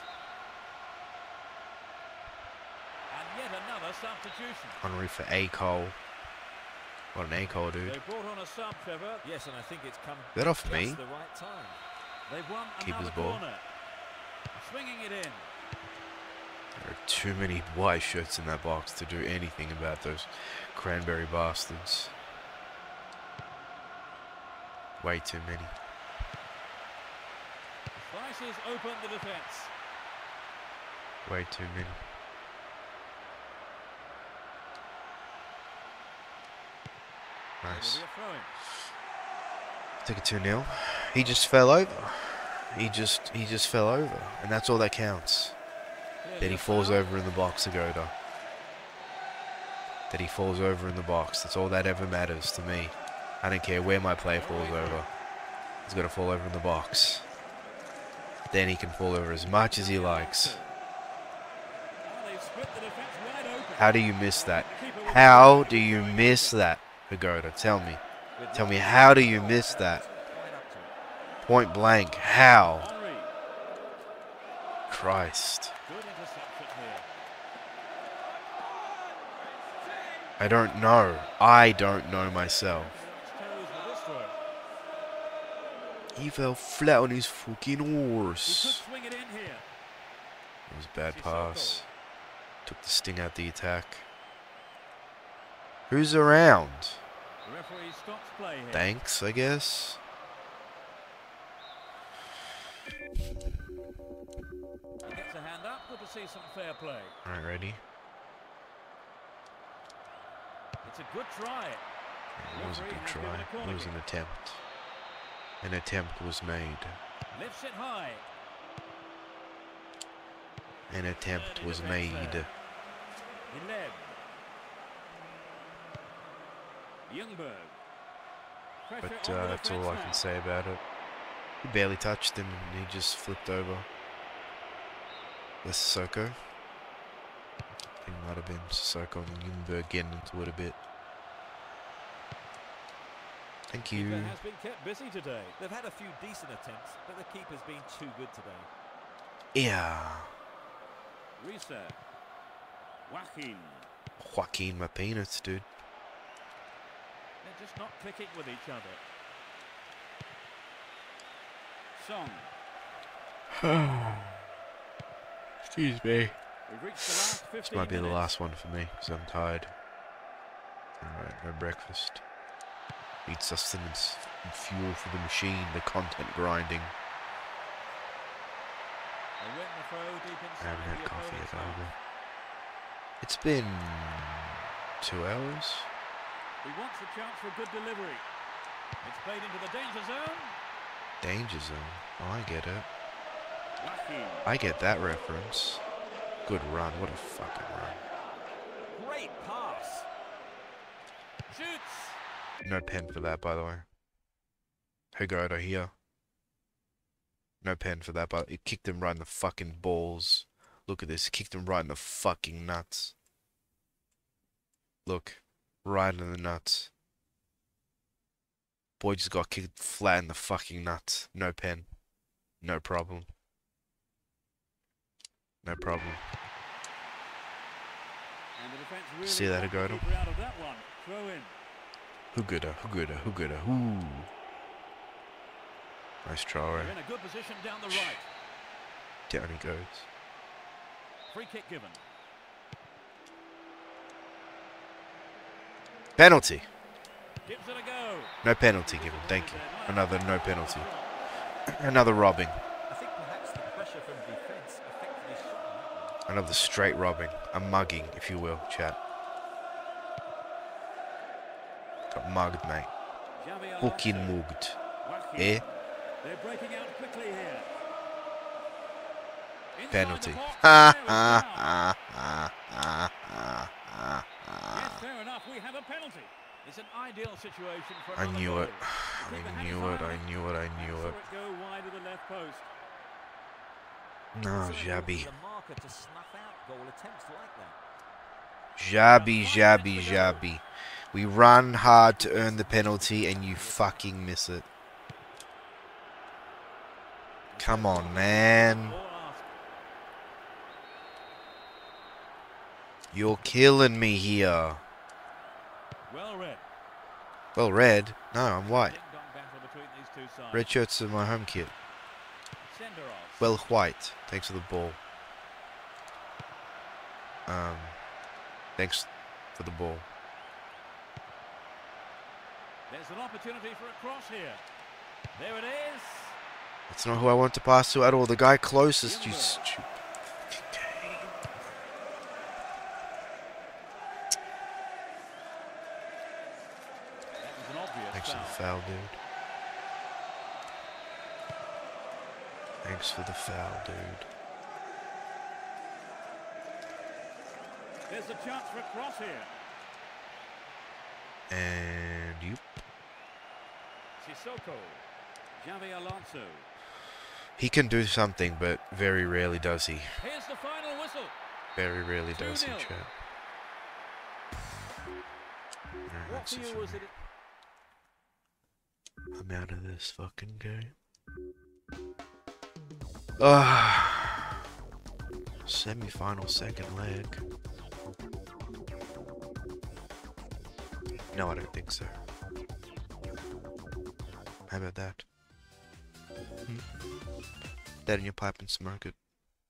And yet another substitution. Henry for A. Cole. What an A. Cole, dude. They brought on a sub, Trevor. Yes, and I think it's come That off just me? the right time. They've won Keeper's another ball. corner. Swinging it in. There are too many white shirts in that box to do anything about those cranberry bastards. Way too many. Slices open the defence. Way too many. Nice. It'll be a throw-in. Take it two nil. He just fell over. He just he just fell over. And that's all that counts. Clearly That he a falls foul. over in the box, Agoda. That he falls over in the box. That's all that ever matters to me. I don't care where my player falls over. He's got to fall over in the box. Then he can fall over as much as he likes. Oh, they've split the defence wide open. How do you miss that? The keeper was How right do you to miss intercept. that, Agoda? Tell me. With Tell me, luck, how do you miss that? right up to it. Point blank. How? Henry. Christ. Good interception here. I don't know. I don't know myself. On his toes with this throw. He fell flat on his fucking He could horse. swing it in here. It was a bad Sissoko. pass. Took the sting out the attack. Who's around? The referee stops play here. Thanks, I guess. see some fair play. Alright, ready? It's a good try. It was a good try. It was an attempt. An attempt was made. Lifts it high. An attempt was made. Ileb. Ljungberg. But uh, that's all I can say about it. He barely touched him and he just flipped over. This Sissoko. I think it might have been Sissoko and Ljungberg getting into it a bit. Thank you. Keeper has been kept busy today. They've had a few decent attempts, but the keeper's been too good today. Yeah. Risa. Joaquin. Joaquin, my peanuts, dude. They're just not clicking with each other. Song. Excuse me. We've reached the last fifteen This might be the minutes. last one for me, because I'm tired. Alright, no breakfast. Need sustenance and fuel for the machine, the content grinding. They win the throw deep I inside haven't had the coffee opponent's yet half. either. It's been two hours. He wants a chance for a good delivery. It's played into the danger zone. Danger zone. Oh, I get it. Joaquin. I get that reference. Good run. What a fucking run. Great pass. Shoots. No pen for that, by the way. Higoda here. No pen for that, but it kicked him right in the fucking balls. Look at this. It kicked him right in the fucking nuts. Look. Right in the nuts. Boy just got kicked flat in the fucking nuts. No pen. No problem. No problem. And the defense really See that, got the Higoda? keeper out of that one. Throw in. Huguda, Huguda, Huguda, ooh. Nice try. They're in a good position down the right. Down he goes. Free kick given. Penalty. Gives it a go. No penalty given, thank you. Another no penalty. Another robbing. I think perhaps the pressure from defence affected his shot on that one. Another straight robbing. A mugging, if you will, chat. Got mugged, mate. Xavi Fucking Alonso. mugged. Joaquin. Eh? They're breaking out quickly here. Inside Penalty. the box, Ha there ha it's ha ha ha ha ha Yes, ha. fair enough. We have a penalty. It's an ideal situation for I another knew goal. it. The keeper I had knew his it, eye on I knew it, I knew Saw it. it go wide of the left post. No, So Xabi. the marker to snuff out goal attempts like that. Xabi, Xabi, Xabi. We run hard to earn the penalty and you fucking miss it. Come on, man. Ball asked. You're killing me here. Well read. Well, red. No, I'm white. Ding-dong battle between these two sides. Red shirts are my home kit. Senderos. Well, white. Thanks for the ball. Um, thanks for the ball. There's an opportunity for a cross here. There it is. That's not who I want to pass to at all. The guy closest, you stupid. That was an obvious Thanks for the foul. foul, dude. Thanks for the foul, dude. There's a chance for a cross here. And you. Sissoko. Xavi Alonso. He can do something, but very rarely does he. Here's the final whistle. Very rarely does he, two nil. chat. Alright, What that's for it you for was me. it? I'm out of this fucking game. Ah, semi-final second leg. No, I don't think so. How about that? Hmm? That in your pipe and smoke it.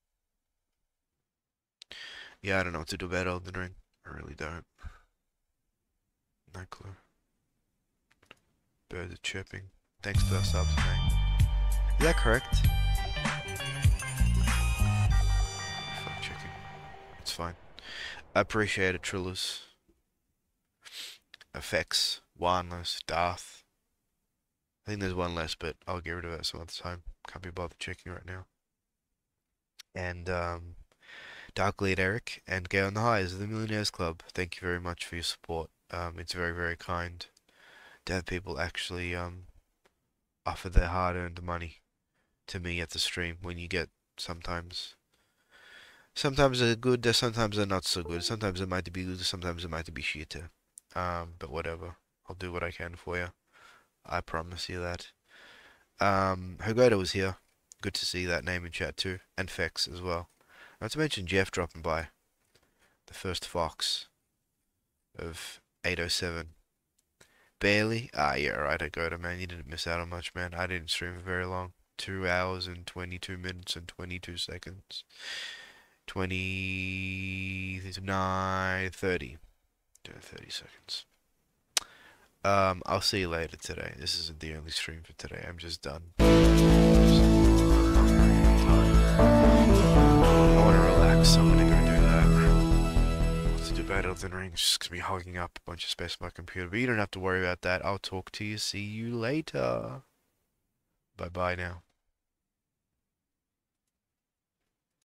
Yeah, I don't know what to do about Elden Ring. I really don't. No clue. Birds are chirping. Thanks for the subs, mate. Is that correct? Fuck check fine. I appreciate it, Trillers. Effects, one less, Darth. I think there's one less, but I'll get rid of it some other time. Can't be bothered checking right now. And, um, Darklead Eric and Gay on the Highs of the Millionaires Club. Thank you very much for your support. Um, it's very, very kind to have people actually, um, offer their hard-earned money to me at the stream when you get sometimes. Sometimes they're good, sometimes they're not so good. Sometimes it might be good, sometimes it might be shit. Um, but whatever. I'll do what I can for you. I promise you that. Um, Hogoda was here. Good to see that name in chat too. And Fex as well. Not to mention Jeff dropping by. The first Fox of eight oh seven. Barely? Ah, yeah, right, Hogoda, man. You didn't miss out on much, man. I didn't stream for very long. Two hours and twenty-two minutes and twenty-two seconds. twenty-nine, thirty. thirty seconds. Um, I'll see you later today. This isn't the only stream for today. I'm just done. I want to relax, so I'm gonna go do that. What to do about Elden Ring? It's just gonna be hogging up a bunch of space on my computer. But you don't have to worry about that. I'll talk to you. See you later. Bye bye now.